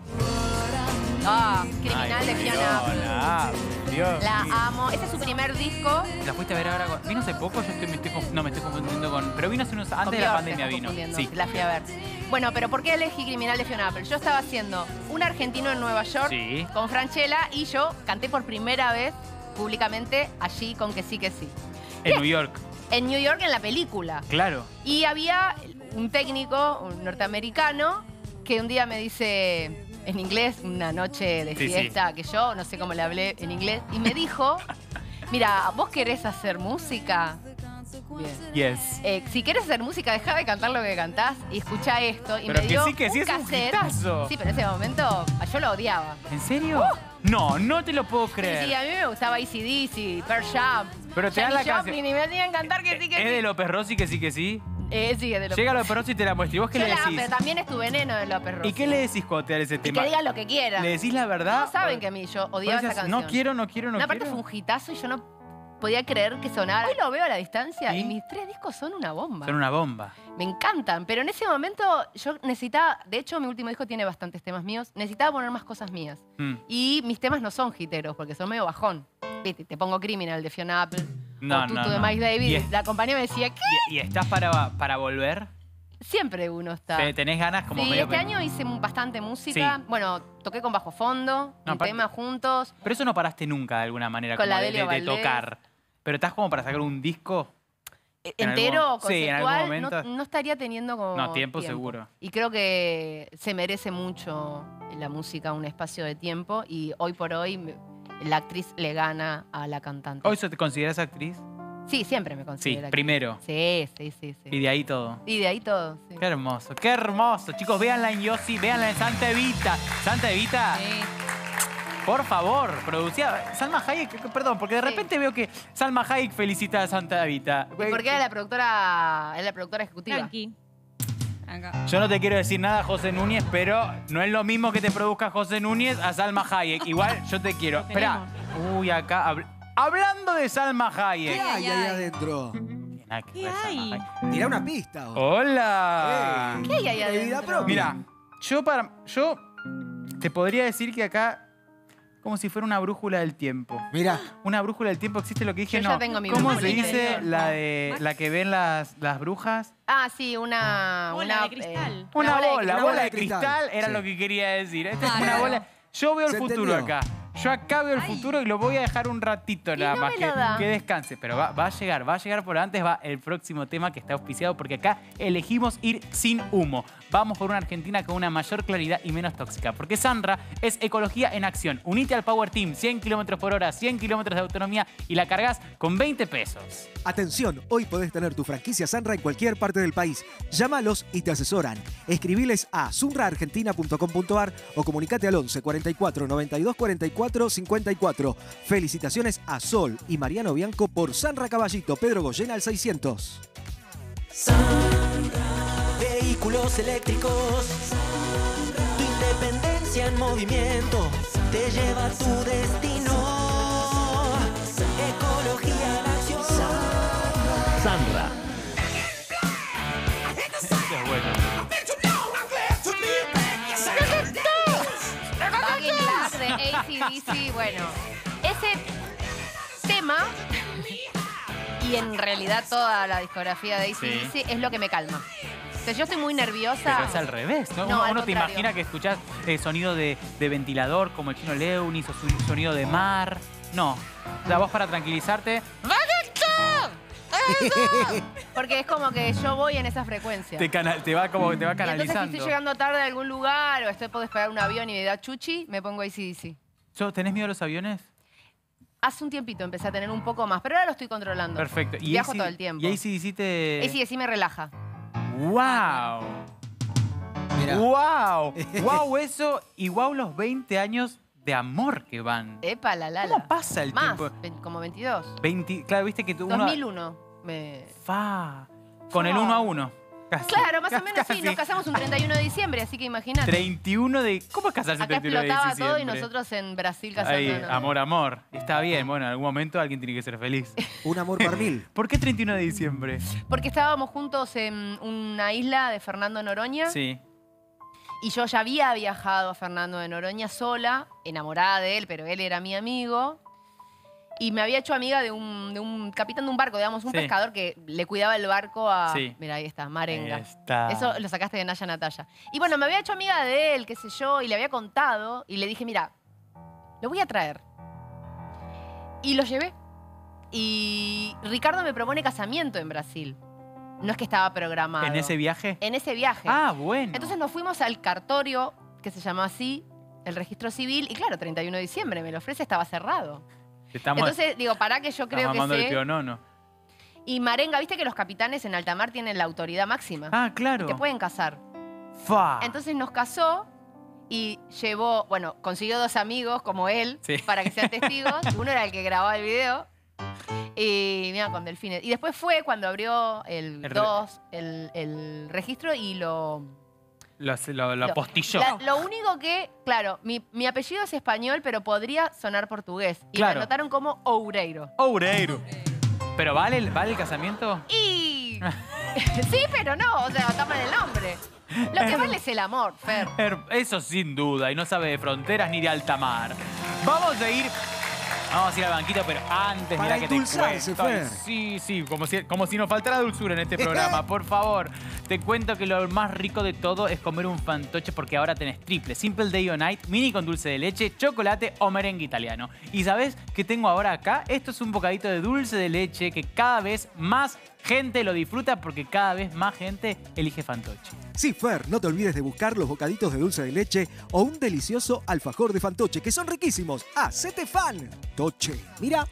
Ah, Criminal de Fiona Apple. Fiona, Dios. La amo. Este es su primer disco. ¿La fuiste a ver ahora? ¿Vino hace poco? Yo me estoy confundiendo con... Pero vino hace unos... Antes de la Björk, pandemia te estás vino. confundiendo. Sí. La fui a ver. Bueno, pero ¿por qué elegí Criminal de Fiona Apple? Yo estaba haciendo un argentino en Nueva York Sí. con Franchella y yo canté por primera vez públicamente allí con Que sí, que sí. En New York. En New York en la película. Claro. Y había un técnico, un norteamericano, que un día me dice en inglés, una noche de Sí, fiesta, que yo no sé cómo le hablé en inglés, y me dijo, mira, ¿vos querés hacer música? Bien. Yes. Si querés hacer música, dejá de cantar lo que cantás y escuchá esto. Y Pero me que dio sí, que sí, un es un cassette. hitazo. Sí, pero en ese momento yo lo odiaba. ¿En serio? No, no te lo puedo Sí, creer. sí, a mí me gustaba AC/DC, Pearl Jam, Pero te dan la Janis Joplin, canción. y me hacían cantar que sí, que ¿Es sí. de López Rossi que sí, que sí? Sí, es de López Llega Rossi. López Rossi y te la muestra. ¿Y vos qué le Yo la amo, decís? pero también es tu veneno de López Rossi. ¿Y qué le decís cuando te da ese Y tema? que digan lo que quieran. ¿Le decís la verdad? No saben que a mí yo odiaba esa canción. No quiero, no quiero, no Aparte quiero. fue un hitazo y yo no podía creer que sonara. Hoy lo veo a la distancia ¿Y? y mis 3 discos son una bomba. Son una bomba. Me encantan, pero en ese momento yo necesitaba, de hecho mi último disco tiene bastantes temas míos, necesitaba poner más cosas mías. Y mis temas no son hiteros porque son medio bajón. Viste, te pongo Criminal de Fiona Apple No, o Tutu no, de no. Miles Davis. Y es- La compañía me decía, ¿qué? ¿Y estás para volver? Siempre uno está. ¿Tenés ganas como Sí, medio este año hice bastante música. Sí. Bueno, toqué con bajo fondo, No, un aparte- tema juntos. Pero eso no paraste nunca de alguna manera, Con como la de Delio Valdés. tocar. Pero estás como para sacar un disco. ¿En Entero, algún- sí, en algún conceptual, momento. no estaría teniendo como No, tiempo seguro. Y creo que se merece mucho la música un espacio de tiempo y hoy por hoy la actriz le gana a la cantante. ¿Hoy te consideras actriz? Sí, siempre me Sí, considero actriz. primero. Sí, sí, sí, sí. Y de ahí todo. Y de ahí todo, sí. Qué hermoso, qué hermoso. Chicos, véanla en Yossi, véanla en Santa Evita. Santa Evita, por favor, producida. Salma Hayek, perdón, porque de repente veo que Salma Hayek felicita a Santa Evita. Y porque era la productora ejecutiva. Tranqui. Acá. Yo no te quiero decir nada, José Núñez, pero no es lo mismo que te produzca José Núñez a Salma Hayek. Igual yo te quiero. Espera. Uy, acá. Hablando de Salma Hayek. ¿Qué hay ahí adentro? Nada que ¿Qué ver, Salma hay? Hayek. Tira una pista. Hola. ¿Qué hay ahí De vida adentro? propia. Mira, yo te podría decir que acá como si fuera una brújula del tiempo. Mira. Una brújula del tiempo existe lo que dije, Yo no. ya tengo mi ¿Cómo se brújula dice interior. la que ven las brujas? Ah, sí, una Bola de cristal. Una bola, bola de de cristal, cristal, era sí. lo que quería decir. Esta es Claro. una bola. Yo veo el ¿Se futuro entendió? acá. Yo acá veo el futuro y lo voy a dejar un ratito nada no más me lo da. que descanse. Pero va a llegar, pero antes va el próximo tema que está auspiciado porque acá elegimos ir sin humo. Vamos por una Argentina con una mayor claridad y menos tóxica. Porque Sanra es ecología en acción. Unite al Power Team, 100 kilómetros por hora, 100 kilómetros de autonomía y la cargas con 20 pesos. Atención, hoy podés tener tu franquicia Sanra en cualquier parte del país. Llámalos y te asesoran. Escribiles a sunraargentina.com.ar o comunicate al 11 44 92 44 54. Felicitaciones a Sol y Mariano Bianco por Sanra Caballito, Pedro Goyena al 600. Vehículos eléctricos, tu independencia en movimiento te lleva a tu destino. Ecología en acción. Sanra. Back in Black de AC/DC, bueno. Ese tema y en realidad toda la discografía de AC/DC es lo que me calma. sea, yo estoy muy nerviosa. Pero es al revés, ¿no? No, al Uno te contrario. imagina que escuchás sonido de ventilador como el Chino Leunis o sonido de mar. No. O sea, vos para tranquilizarte... Porque es como que yo voy en esa frecuencia. te va Entonces, si canalizando. estoy llegando tarde a algún lugar o estoy por despegar un avión y me da chuchi, me pongo AC/DC. ¿Tenés miedo a los aviones? Hace un tiempito empecé a tener un poco más, pero ahora lo estoy controlando. Perfecto. Viajo todo el tiempo. ¿Y AC/DC te...? AC/DC me relaja. ¡Wow! Mirá. ¡Wow! ¡Wow eso! Y wow los 20 años de amor que van. Epa, la. ¿Cómo pasa el Más, tiempo? como 22. 20, claro, viste que tú... 2001. Me... Fa. Con el 1 a 1. Casi. Claro, más o menos sí. Casi. Nos casamos un 31 de diciembre, así que imagínate. 31 de... ¿Cómo es casarse el Acá 31 de explotaba diciembre? todo y nosotros en Brasil Ahí, casándonos. amor. Está bien, bueno, en algún momento alguien tiene que ser feliz. Un amor por mil. ¿Por qué 31 de diciembre? Porque estábamos juntos en una isla de Fernando Noroña. Sí. Y yo ya había viajado a Fernando de Noroña sola, enamorada de él, pero él era mi amigo. Y me había hecho amiga de un capitán de un barco, digamos, un Sí. pescador que le cuidaba el barco a... Sí. Mira, ahí está, Marenga. Ahí está. Eso lo sacaste de Naya Natalia. Y bueno, me había hecho amiga de él, qué sé yo, y le había contado. Y le dije, mira, lo voy a traer. Y lo llevé. Y Ricardo me propone casamiento en Brasil. No es que estaba programado. ¿En ese viaje? En ese viaje. Ah, bueno. Entonces nos fuimos al cartorio, que se llama así, el registro civil. Y claro, 31 de diciembre, me lo ofrece, estaba cerrado. Entonces, digo, pará que yo creo que el sé. pionono. Y Marenga, viste que los capitanes en alta mar tienen la autoridad máxima. Ah, claro. Y te pueden casar. Fa. Entonces nos casó y llevó, bueno, consiguió 2 amigos como él Sí. para que sean testigos. Uno era el que grababa el video. Y mira, con delfines. Y después fue cuando abrió el registro y lo apostilló. Lo único que, claro, mi apellido es español, pero podría sonar portugués. Y Claro. me anotaron como Oureiro. Oureiro. ¿Pero vale el casamiento? Y... sí, pero no, o sea, toman el nombre. Lo que vale es el amor, Fer. Eso sin duda, y no sabe de fronteras ni de alta mar. Vamos a ir al banquito, pero antes, Para mirá que te endulzarse, cuento. Fer. Sí, como si nos faltara dulzura en este programa. Por favor, te cuento que lo más rico de todo es comer un fantoche porque ahora tenés triple, Simple Day o Night, mini con dulce de leche, chocolate o merengue italiano. ¿Y sabés qué tengo ahora acá? Esto es un bocadito de dulce de leche que cada vez más gente lo disfruta porque cada vez más gente elige fantoche. Sí, Fer, no te olvides de buscar los bocaditos de dulce de leche o un delicioso alfajor de fantoche, que son riquísimos. ¡Hacete fan! Toche, mira.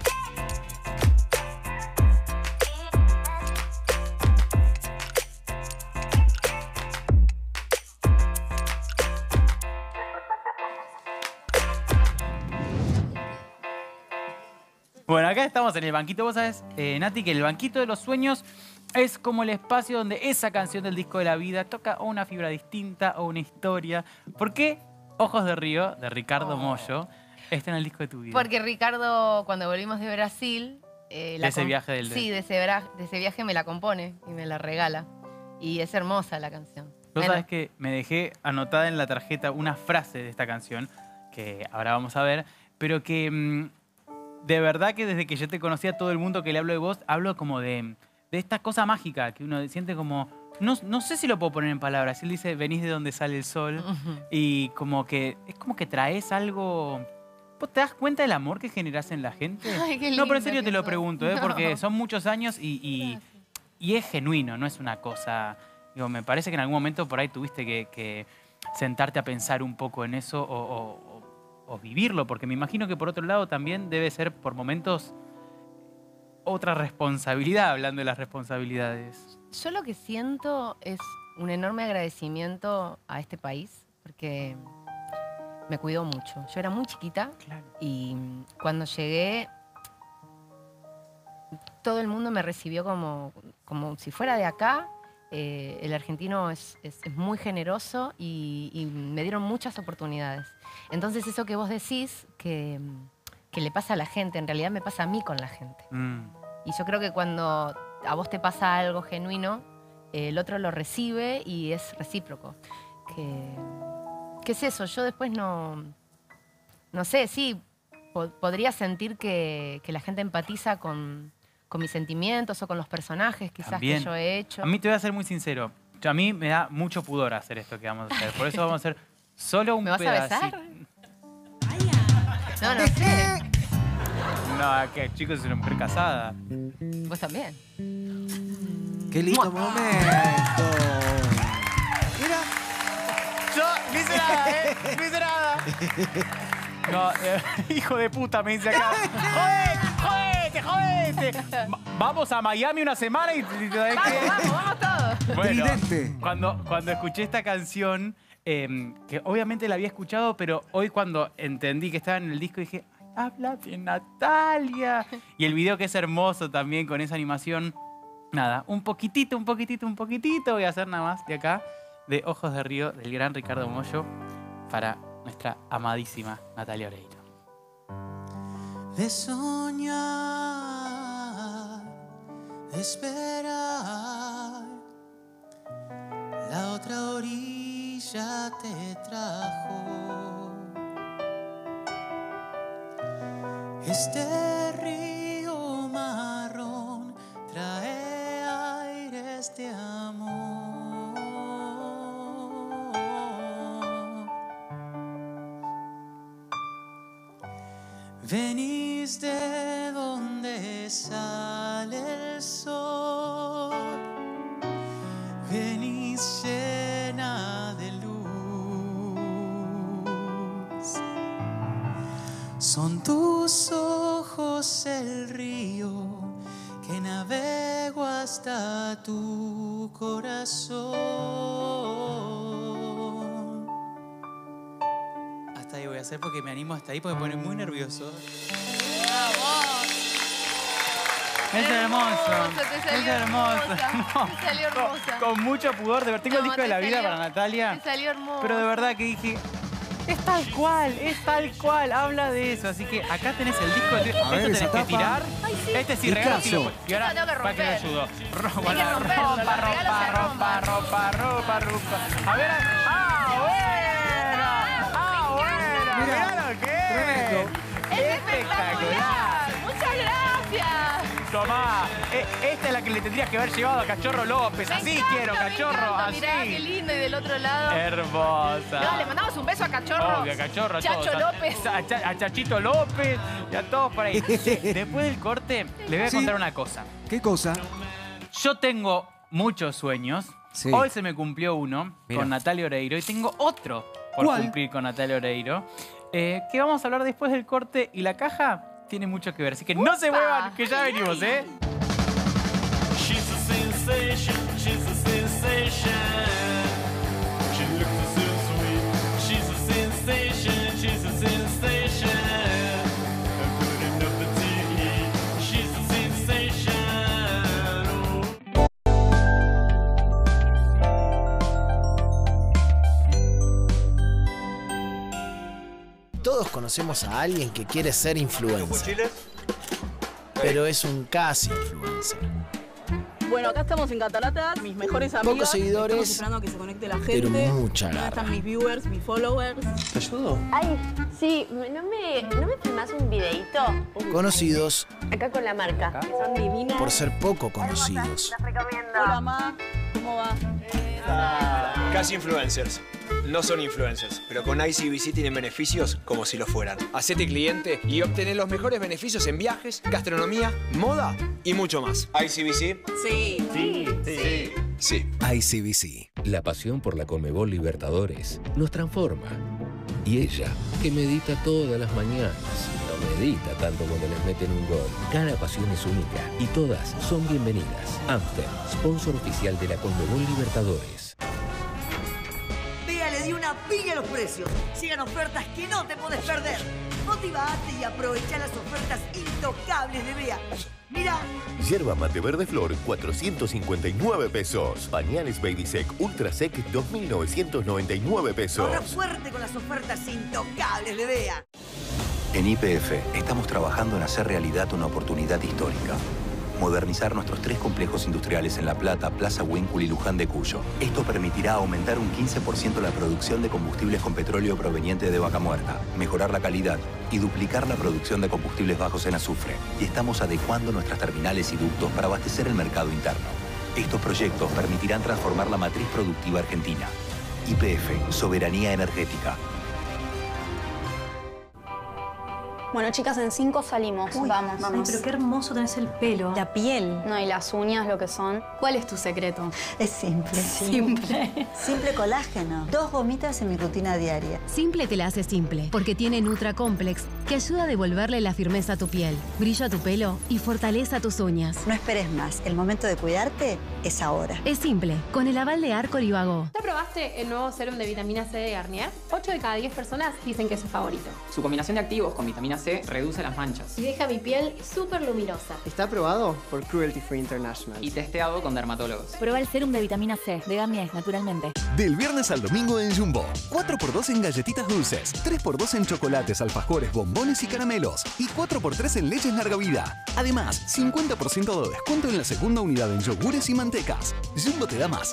Bueno, acá estamos en el banquito. Vos sabés, Nati, que el banquito de los sueños es como el espacio donde esa canción del disco de la vida toca o una fibra distinta o una historia. ¿Por qué Ojos de Río, de Ricardo Mollo, está en el disco de tu vida? Porque Ricardo, cuando volvimos de Brasil... De ese viaje del... Sí, de ese viaje me la compone y me la regala. Y es hermosa la canción. Vos sabés que me dejé anotada en la tarjeta una frase de esta canción, que ahora vamos a ver, pero que de verdad que desde que yo te conocí a todo el mundo que le hablo de vos, hablo como de esta cosa mágica que uno siente como... No sé si lo puedo poner en palabras. Él dice, venís de donde sale el sol. Y como que es como que traes algo... ¿Vos te das cuenta del amor que generás en la gente? Ay, qué No, pero en lindo serio que te lo sos. pregunto, No. porque son muchos años y es genuino, no es una cosa... Digo, me parece que en algún momento por ahí tuviste que sentarte a pensar un poco en eso o vivirlo, porque me imagino que por otro lado también debe ser por momentos otra responsabilidad, hablando de las responsabilidades. Yo lo que siento es un enorme agradecimiento a este país, porque me cuidó mucho. Yo era muy chiquita y cuando llegué, todo el mundo me recibió como si fuera de acá. El argentino es muy generoso y me dieron muchas oportunidades. Entonces eso que vos decís que le pasa a la gente, en realidad me pasa a mí con la gente. Y yo creo que cuando a vos te pasa algo genuino, el otro lo recibe y es recíproco. ¿Qué es eso? Yo después no sé, sí, podría sentir que la gente empatiza con mis sentimientos o con los personajes quizás También. que yo he hecho. A mí te voy a ser muy sincero. A mí me da mucho pudor hacer esto que vamos a hacer. Por eso vamos a hacer solo un ¿Me vas a pedacito. besar? No, no sé. No, que chicos, es una mujer casada. Vos también. ¡Qué lindo momento! Mira. Yo no hice nada, ¿eh? No hice nada. No, hijo de puta, me dice acá. ¡Jodete! Vamos a Miami una semana y... Vamos todos. Bueno, Tridente. cuando escuché esta canción, que obviamente la había escuchado, pero hoy cuando entendí que estaba en el disco dije, habla de Natalia. Y el video que es hermoso también con esa animación. Nada, un poquitito voy a hacer nada más de acá, de Ojos de Río, del gran Ricardo Mollo, para nuestra amadísima Natalia Oreiro. De soñar, de esperar, la otra orilla te trajo. Este río marrón trae aires de amor. Venís de donde sale el sol, venís llena de luz. Son tus ojos el río que navego hasta tu corazón. Hasta ahí voy a hacer porque me animo hasta ahí porque me pone muy nervioso. Es hermoso. Te salió Es hermoso. hermosa. Te salió hermosa. Con mucho pudor. De verdad, tengo el disco de la vida para Natalia. Te salió hermosa. Pero de verdad que dije, es tal cual, habla de eso. Así que acá tenés el disco. Esto ver, tenés esa que tapa. tirar. Ay, sí. Este sí, regalo. Sí, Picasso. y ahora, Yo la tengo que para que me romper. ayudo. Hay que romperlo, los regalos se rompan. Ropa. A ver, bueno. Mirá lo que es. Tremendo. ¡Es espectacular! ¡Muchas gracias! Tomá, esta es la que le tendrías que haber llevado a Cachorro López. Así Me encanta, quiero, me Cachorro, encanta. así. Mirá, qué lindo. Y del otro lado... Hermosa. No, le mandamos un beso a Cachorro. Obvio, Cachorro, a Chacho todos. López. A Chachito López y a todos por ahí. Después del corte, les voy a Sí. contar una cosa. ¿Qué cosa? Yo tengo muchos sueños. Sí. Hoy se me cumplió uno Mira. con Natalia Oreiro y tengo otro por ¿Cuál? cumplir con Natalia Oreiro. Que vamos a hablar después del corte y la caja tiene mucho que ver. Así que no se muevan, que ya venimos, ¿eh? She's a sensation, she's a sensation. She looks so sweet. She's a sensation, she's a sensation. Good enough to eat. She's a sensation. Todos conocemos a alguien que quiere ser influencer, pero es un casi influencer. Bueno, acá estamos en Cataratas, mis mejores amigos. Pocos seguidores, Estamos esperando que se conecte la pero gente. mucha Acá garra. están mis viewers, mis followers. ¿Te ayudo? Ay, sí, ¿no me filmás un videito? Conocidos Acá con la marca. Son divinas. por ser poco conocidos. Hola, Ma. ¿Cómo va? Casi influencers. No son influencers, pero con ICBC tienen beneficios como si lo fueran. Hacete cliente y obtener los mejores beneficios en viajes, gastronomía, moda y mucho más. ¿ICBC? Sí. Sí. ICBC. La pasión por la Conmebol Libertadores nos transforma. Y ella, que medita todas las mañanas, no medita tanto cuando les meten un gol. Cada pasión es única y todas son bienvenidas. Amstel, sponsor oficial de la Conmebol Libertadores. Bea le dio una piña a los precios. Llegan ofertas que no te podés perder. Motivate y aprovecha las ofertas intocables de Bea. Mira, Yerba mate verde flor, 459 pesos. Pañales Baby Sec Ultra Sec, 2.999 pesos. ahorra fuerte con las ofertas intocables de Bea. En YPF estamos trabajando en hacer realidad una oportunidad histórica. Modernizar nuestros 3 complejos industriales en La Plata, Plaza Huíncul y Luján de Cuyo. Esto permitirá aumentar un 15% la producción de combustibles con petróleo proveniente de Vaca Muerta, mejorar la calidad y duplicar la producción de combustibles bajos en azufre. Y estamos adecuando nuestras terminales y ductos para abastecer el mercado interno. Estos proyectos permitirán transformar la matriz productiva argentina. YPF, soberanía energética. Bueno, chicas, en 5 salimos. Vamos. Ay, pero qué hermoso tenés el pelo. La piel. No, y las uñas, lo que son. ¿Cuál es tu secreto? Es simple. Simple. Simple colágeno. 2 gomitas en mi rutina diaria. Simple te la hace simple, porque tiene Nutra Complex, que ayuda a devolverle la firmeza a tu piel, brillo a tu pelo y fortaleza a tus uñas. No esperes más. El momento de cuidarte es ahora. Es simple, con el aval de Arcor y Vago. ¿Ya probaste el nuevo sérum de vitamina C de Garnier? 8 de cada 10 personas dicen que es su favorito. Su combinación de activos con vitamina C reduce las manchas. Y deja mi piel súper luminosa. Está aprobado por Cruelty Free International. Y testeado con dermatólogos. Prueba el sérum de vitamina C de Garnier, naturalmente. Del viernes al domingo en Jumbo. 4x2 en galletitas dulces, 3x2 en chocolates, alfajores, bombones y caramelos. Y 4x3 en leches larga vida. Además, 50% de descuento en la segunda unidad en yogures y mantecas. Jumbo te da más.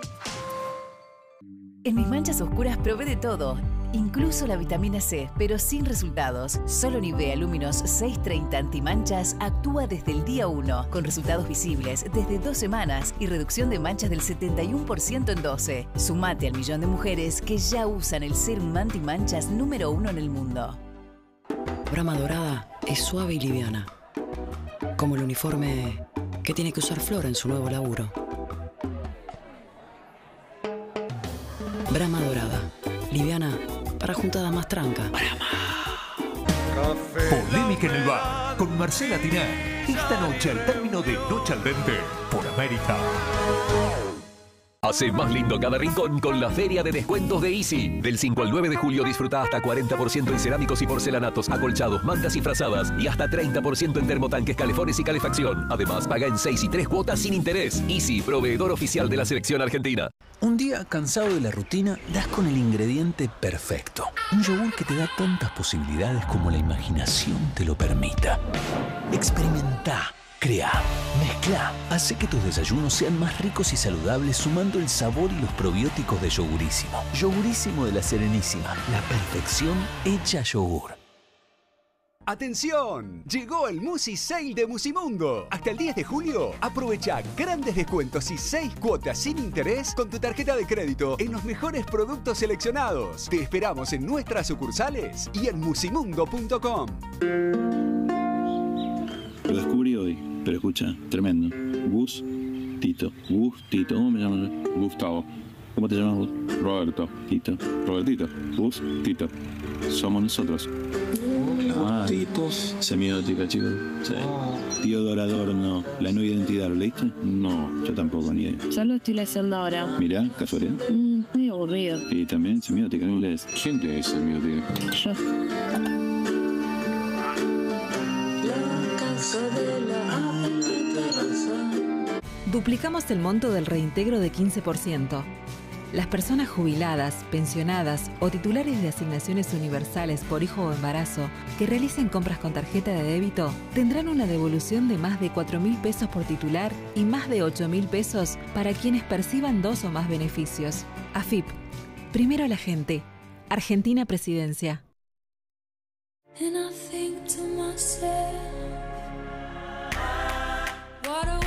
En Mis Manchas Oscuras probé de todo, incluso la vitamina C, pero sin resultados. Solo Nivea Luminous 630 Antimanchas actúa desde el día 1, con resultados visibles desde 2 semanas y reducción de manchas del 71% en 12. Sumate al millón de mujeres que ya usan el serum antimanchas número 1 en el mundo. Brahma Dorada es suave y liviana, como el uniforme que tiene que usar Flor en su nuevo laburo. Brahma Dorada, liviana para juntada más tranca. Polémica en el bar con Marcela Tinán. Esta noche al término de Noche al Dente por América. Hace más lindo cada rincón con la feria de descuentos de Easy. Del 5 al 9 de julio disfruta hasta 40% en cerámicos y porcelanatos, acolchados, mantas y frazadas y hasta 30% en termotanques, calefones y calefacción. Además, paga en 6 y 3 cuotas sin interés. Easy, proveedor oficial de la selección argentina. Un día cansado de la rutina, das con el ingrediente perfecto. Un yogur que te da tantas posibilidades como la imaginación te lo permita. Experimenta. Crea, mezcla, hace que tus desayunos sean más ricos y saludables sumando el sabor y los probióticos de Yogurísimo. Yogurísimo de la Serenísima, la perfección hecha yogur. ¡Atención! Llegó el Musi Sale de Musimundo. Hasta el 10 de julio, aprovecha grandes descuentos y 6 cuotas sin interés con tu tarjeta de crédito en los mejores productos seleccionados. Te esperamos en nuestras sucursales y en musimundo.com. Lo descubrí hoy, pero escucha, tremendo. Gustito. ¿Cómo me llamas? Gustavo. ¿Cómo te llamas vos? Roberto. Tito. Robertito. Gustito. Somos nosotros. Semiótica, chicos. Sí. Tío Adorno, la nueva identidad, ¿lo leíste? No, yo tampoco, ni idea. Ya lo estoy leyendo ahora. Mirá, casualidad. Muy aburrido. Y también semiótica, ¿no lees? ¿Quién te es semiótica? Yo. Duplicamos el monto del reintegro de 15%. Las personas jubiladas, pensionadas o titulares de asignaciones universales por hijo o embarazo que realicen compras con tarjeta de débito tendrán una devolución de más de 4.000 pesos por titular y más de 8.000 pesos para quienes perciban 2 o más beneficios. AFIP. Primero la gente. Argentina Presidencia. And I think to myself, what a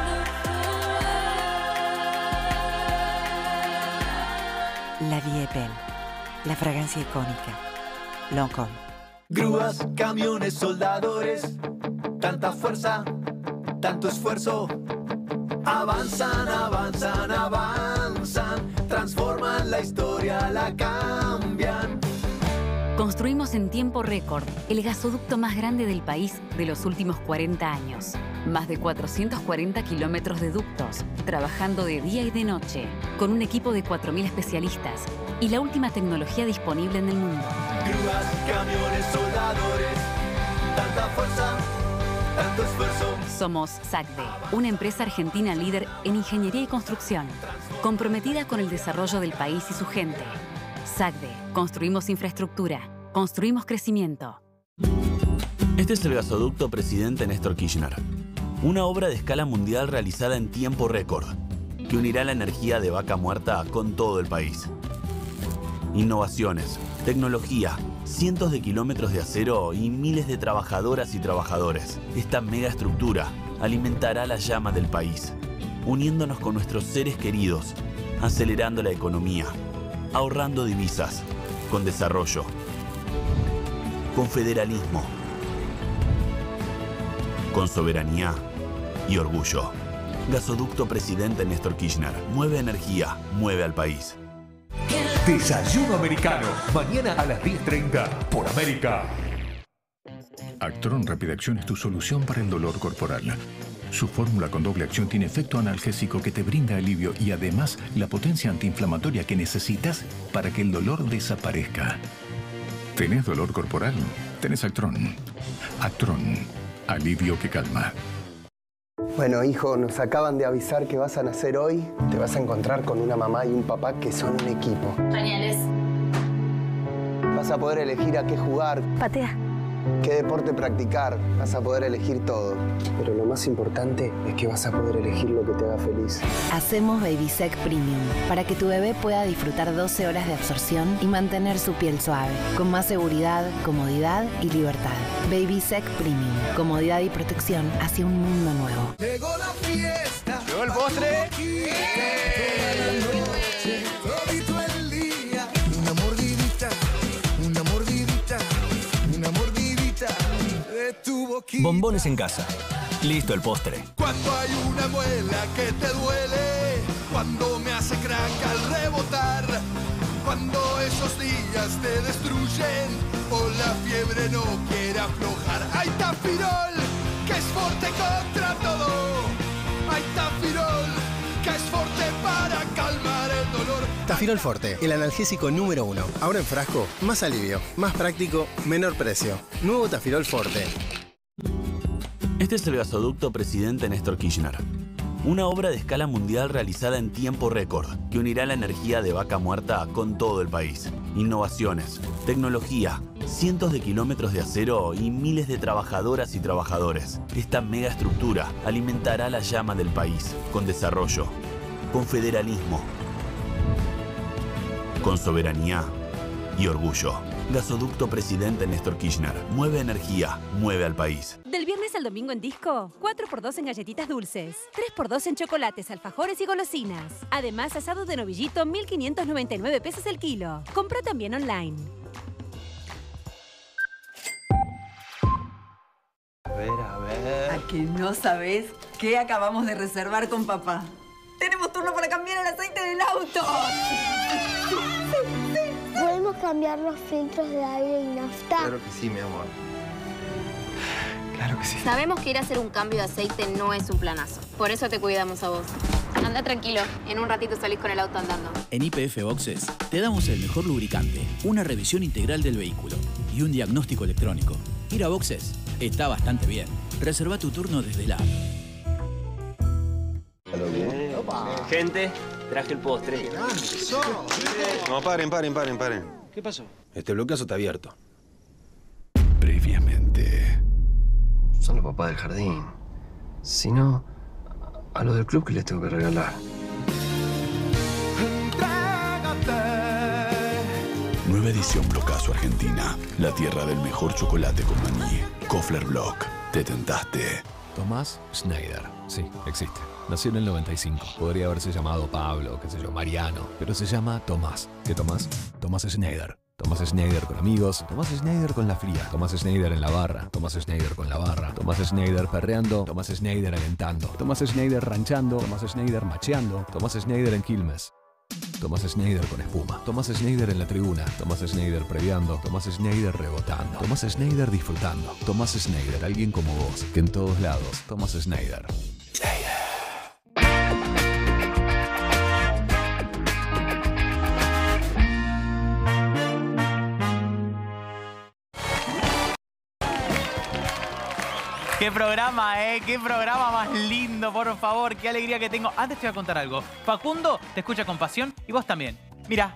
La Vie Belle, la fragancia icónica. Lancôme. Grúas, camiones, soldadores, tanta fuerza, tanto esfuerzo. Avanzan, avanzan, avanzan, transforman la historia, la cambian. Construimos en tiempo récord el gasoducto más grande del país de los últimos 40 años. Más de 440 kilómetros de ductos, trabajando de día y de noche, con un equipo de 4.000 especialistas y la última tecnología disponible en el mundo. Grúas, camiones, soldadores, tanta fuerza, tanto esfuerzo. Somos SACDE, una empresa argentina líder en ingeniería y construcción, comprometida con el desarrollo del país y su gente. SACDE, construimos infraestructura, construimos crecimiento. Este es el gasoducto Presidente Néstor Kirchner. Una obra de escala mundial realizada en tiempo récord, que unirá la energía de Vaca Muerta con todo el país. Innovaciones, tecnología, cientos de kilómetros de acero y miles de trabajadoras y trabajadores. Esta megaestructura alimentará la llama del país. uniéndonos con nuestros seres queridos, acelerando la economía, ahorrando divisas, con desarrollo, con federalismo, con soberanía y orgullo. Gasoducto Presidente Néstor Kirchner. Mueve energía, mueve al país. Desayuno americano. Mañana a las 10:30 por América. Actron Rápida Acción es tu solución para el dolor corporal. Su fórmula con doble acción tiene efecto analgésico que te brinda alivio y además la potencia antiinflamatoria que necesitas para que el dolor desaparezca. ¿Tenés dolor corporal? Tenés Actron. Actron. Alivio que calma. Bueno, hijo, nos acaban de avisar que vas a nacer hoy. Te vas a encontrar con una mamá y un papá que son un equipo. Pañales. Vas a poder elegir a qué jugar. Patea. Qué deporte practicar. Vas a poder elegir todo. Pero lo más importante es que vas a poder elegir lo que te haga feliz. Hacemos Babysec Premium para que tu bebé pueda disfrutar 12 horas de absorción y mantener su piel suave, con más seguridad, comodidad y libertad. Babysec Premium. Comodidad y protección hacia un mundo nuevo. Llegó la fiesta. ¿Llegó el postre? Todito el día. Una mordidita, una mordidita, una mordidita de tu boquita. Bombones en casa. Listo el postre. Cuando hay una muela que te duele, cuando me hace crack al rebotar, cuando esos días te destruyen o la fiebre no quiere aflojar. Hay Tafirol, que es fuerte contra todo. Hay Tafirol, que es fuerte para calmar el dolor. Tafirol Forte, el analgésico número 1. Ahora en frasco, más alivio, más práctico, menor precio. Nuevo Tafirol Forte. Este es el gasoducto Presidente Néstor Kirchner. Una obra de escala mundial realizada en tiempo récord que unirá la energía de Vaca Muerta con todo el país. Innovaciones, tecnología, cientos de kilómetros de acero y miles de trabajadoras y trabajadores. Esta megaestructura alimentará la llama del país con desarrollo, con federalismo, con soberanía y orgullo. Gasoducto Presidente Néstor Kirchner. Mueve energía, mueve al país. Del viernes al domingo en Disco, 4x2 en galletitas dulces, 3x2 en chocolates, alfajores y golosinas. Además, asado de novillito, 1.599 pesos el kilo. Compra también online. A ver. ¿A que no sabés qué acabamos de reservar con papá? ¡Tenemos turno para cambiar el aceite del auto! ¿Podemos cambiar los filtros de aire y nafta? Claro que sí, mi amor. Claro que sí. Sabemos que ir a hacer un cambio de aceite no es un planazo. Por eso te cuidamos a vos. Anda tranquilo. En un ratito salís con el auto andando. En YPF Boxes te damos el mejor lubricante, una revisión integral del vehículo y un diagnóstico electrónico. Ir a Boxes está bastante bien. Reserva tu turno desde la app. Gente, traje el postre. No, paren. ¿Qué pasó? Este bloqueazo está abierto. Previamente. Son los papás del jardín. Si no, a los del club que les tengo que regalar. Nueva edición Blocazo Argentina. La tierra del mejor chocolate con maní. Kofler Block. Te tentaste. Tomás Schneider. Sí, existe. Nació en el 95. Podría haberse llamado Pablo, qué sé yo, Mariano. Pero se llama Tomás. ¿Qué Tomás? Tomás Schneider. Tomás Schneider con amigos. Tomás Schneider con la fría. Tomás Schneider en la barra. Tomás Schneider con la barra. Tomás Schneider perreando. Tomás Schneider alentando. Tomás Schneider ranchando. Tomás Schneider macheando. Tomás Schneider en Quilmes. Tomás Schneider con espuma. Tomás Schneider en la tribuna. Tomás Schneider previando. Tomás Schneider rebotando. Tomás Schneider disfrutando. Tomás Schneider, alguien como vos, que en todos lados. Tomás Schneider. ¡Qué programa, ¡Qué programa más lindo, por favor! ¡Qué alegría que tengo! Antes te voy a contar algo. Facundo te escucha con pasión y vos también. Mirá.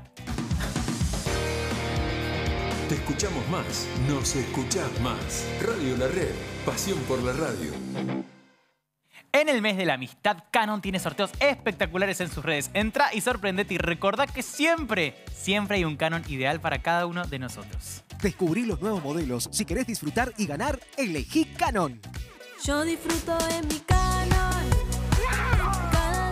Te escuchamos más, nos escuchás más. Radio La Red, pasión por la radio. En el mes de la amistad, Canon tiene sorteos espectaculares en sus redes. Entrá y sorprendete y recordá que siempre hay un Canon ideal para cada uno de nosotros. Descubrí los nuevos modelos. Si querés disfrutar y ganar, elegí Canon. Yo disfruto en mi Canon. Cada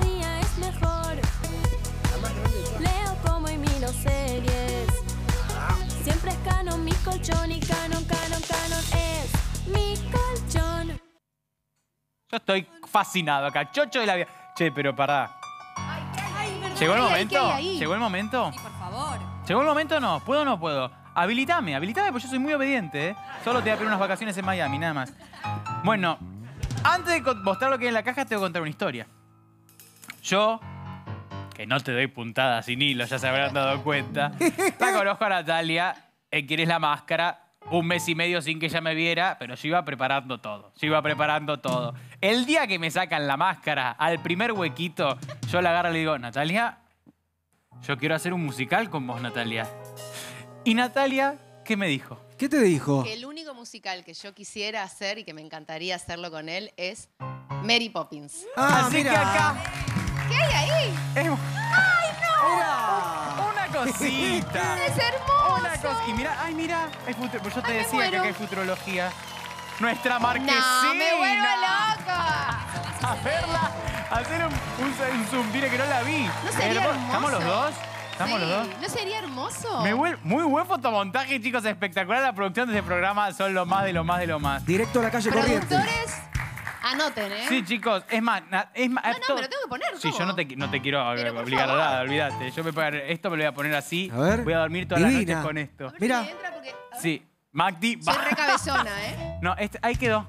Canon, mi colchón y Canon es mi colchón. Yo estoy fascinado acá, chocho de la vida. Che, pero pará. ¿Llegó el momento? ¿Llegó el momento? Sí, por favor. ¿Llegó el momento o no? ¿Puedo o no puedo? Habilitame, porque yo soy muy obediente, ¿eh? Solo te voy a pedir unas vacaciones en Miami, nada más. Bueno, antes de mostrar lo que hay en la caja, te voy a contar una historia. Yo, que no te doy puntadas sin hilo, ya se habrán dado cuenta, la conozco a Natalia, en quien es la máscara, 1 mes y medio sin que ella me viera, pero yo iba preparando todo. El día que me sacan la máscara, al primer huequito, yo la agarro y le digo, Natalia, yo quiero hacer un musical con vos, Natalia. Y Natalia, ¿qué me dijo? ¿Qué te dijo? Que el único musical que yo quisiera hacer y que me encantaría hacerlo con él es Mary Poppins. Así que acá... ¿Qué hay ahí? ¡Ay, no! Mira, una cosita. ¡Es hermoso! Una cosa. Y mira, ay, mira, yo te decía muero. que acá hay futurología. Nuestra marquesina. ¡No, me vuelvo loca! A verla, hacer un zoom, dile que no la vi. ¿No sería hermoso? ¿Estamos los dos? ¿Estamos los dos? ¿No sería hermoso? Muy buen fotomontaje, chicos, espectacular. La producción de este programa son lo más de lo más de lo más. Directo a la calle Corrientes. Productores, anoten, ¿eh? Sí, chicos, es más... No, pero tengo que poner, Sí, ¿cómo? yo no te quiero obligar a nada, olvídate. Yo esto me lo voy a poner así. A ver. Voy a dormir todas las noches con esto. Mira. Sí, Magdi... Soy re cabezona, ¿eh? No, ahí quedó.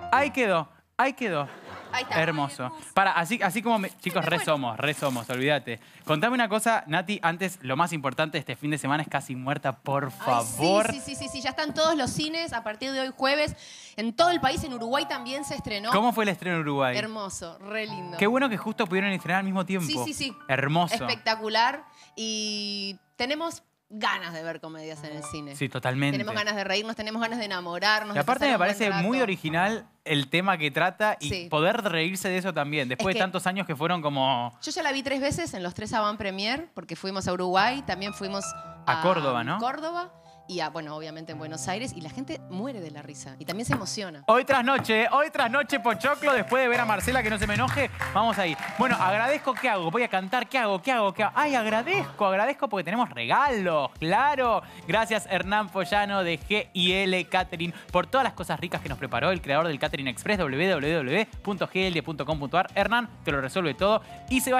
Ahí está. Hermoso. Así como... Chicos, re somos, olvídate. Contame una cosa, Nati, antes, lo más importante de este fin de semana es Casi Muerta, por favor. Ay, sí, ya están todos los cines a partir de hoy jueves. En todo el país, en Uruguay también se estrenó. ¿Cómo fue el estreno en Uruguay? Hermoso, re lindo. Qué bueno que justo pudieron estrenar al mismo tiempo. Sí. Hermoso. Espectacular. Y tenemos ganas de ver comedias en el cine. Sí, totalmente. Tenemos ganas de reírnos, tenemos ganas de enamorarnos. Y aparte de me pasar un parece buen muy rato. original el tema que trata y Sí. poder reírse de eso también. Después de tantos años que fueron como... Yo ya la vi 3 veces en los 3 avant premier, porque fuimos a Uruguay, también fuimos A Córdoba, ¿no? Córdoba y obviamente en Buenos Aires, y la gente muere de la risa y también se emociona. Hoy tras noche, Pochoclo, después de ver a Marcela que no se me enoje, vamos ahí. Bueno, agradezco, ¿qué hago? Voy a cantar, ¿qué hago? Ay, agradezco porque tenemos regalos, claro. Gracias Hernán Pollano de G&L Catering por todas las cosas ricas que nos preparó el creador del Catering Express, www.gld.com.ar. Hernán te lo resuelve todo y se va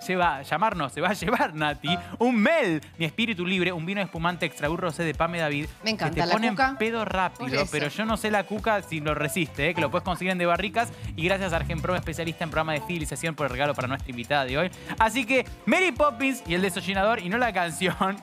a llevar, Nati, un Mel, mi espíritu libre, un vino espumante extra rosé de Pame David. Me encanta, que te la ponen cuca. pedo Por rápido, eso. pero yo no sé la cuca si lo resiste, que lo puedes conseguir en De Barricas. Y gracias a Argenpro, especialista en programa de fidelización, por el regalo para nuestra invitada de hoy. Así que Mary Poppins y el desollinador, y no la canción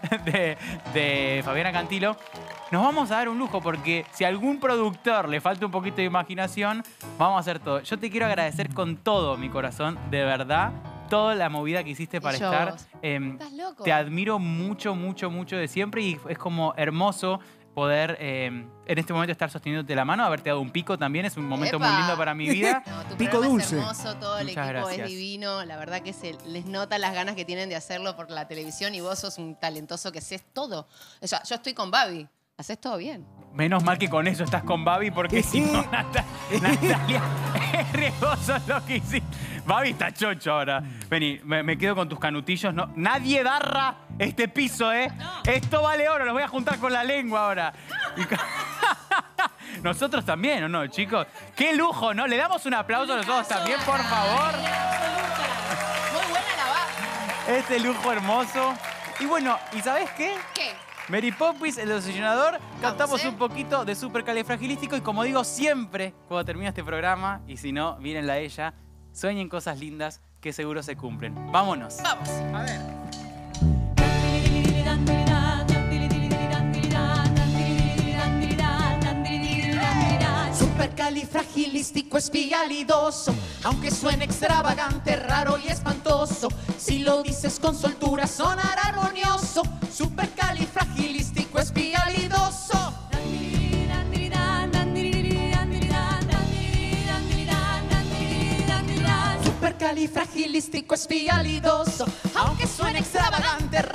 de Fabiana Cantilo, nos vamos a dar un lujo, porque si a algún productor le falta un poquito de imaginación, vamos a hacer todo. Yo te quiero agradecer con todo mi corazón, de verdad, toda la movida que hiciste para yo estar. vos. Estás loco. Te admiro mucho de siempre, y es como hermoso poder en este momento estar sosteniéndote la mano, haberte dado un pico también, es un momento muy lindo para mi vida. No, tu Pico programa dulce. es hermoso, todo el Muchas equipo gracias. es divino. La verdad que se les nota las ganas que tienen de hacerlo por la televisión, y vos sos un talentoso que haces todo. O sea, yo estoy con Babi. Haces todo bien. Menos mal que con eso estás con Babi, porque si no, Natalia, es riesgoso lo que hiciste. Babi está chocho ahora. Vení, me quedo con tus canutillos. No, nadie darra este piso, ¿eh? No. Esto vale oro, los voy a juntar con la lengua ahora. Nosotros también, ¿o no, chicos? ¡Qué lujo!, ¿no? Le damos un aplauso a nosotros también, por favor. Muy buena la va. Este lujo hermoso. Y bueno, ¿y sabés qué? ¿Qué? Mary Poppins, el desollinador, cantamos un poquito de Supercalifragilístico, y como digo siempre cuando termina este programa, y si no, mírenla a ella, sueñen cosas lindas que seguro se cumplen. Vámonos. Vamos. A ver. Supercalifragilisticoespialidoso, aunque suene extravagante, raro y espantoso, si lo dices con soltura sonará armonioso. Supercalifragilisticoespialidoso. Supercalifragilisticoespialidoso, aunque suene extravagante,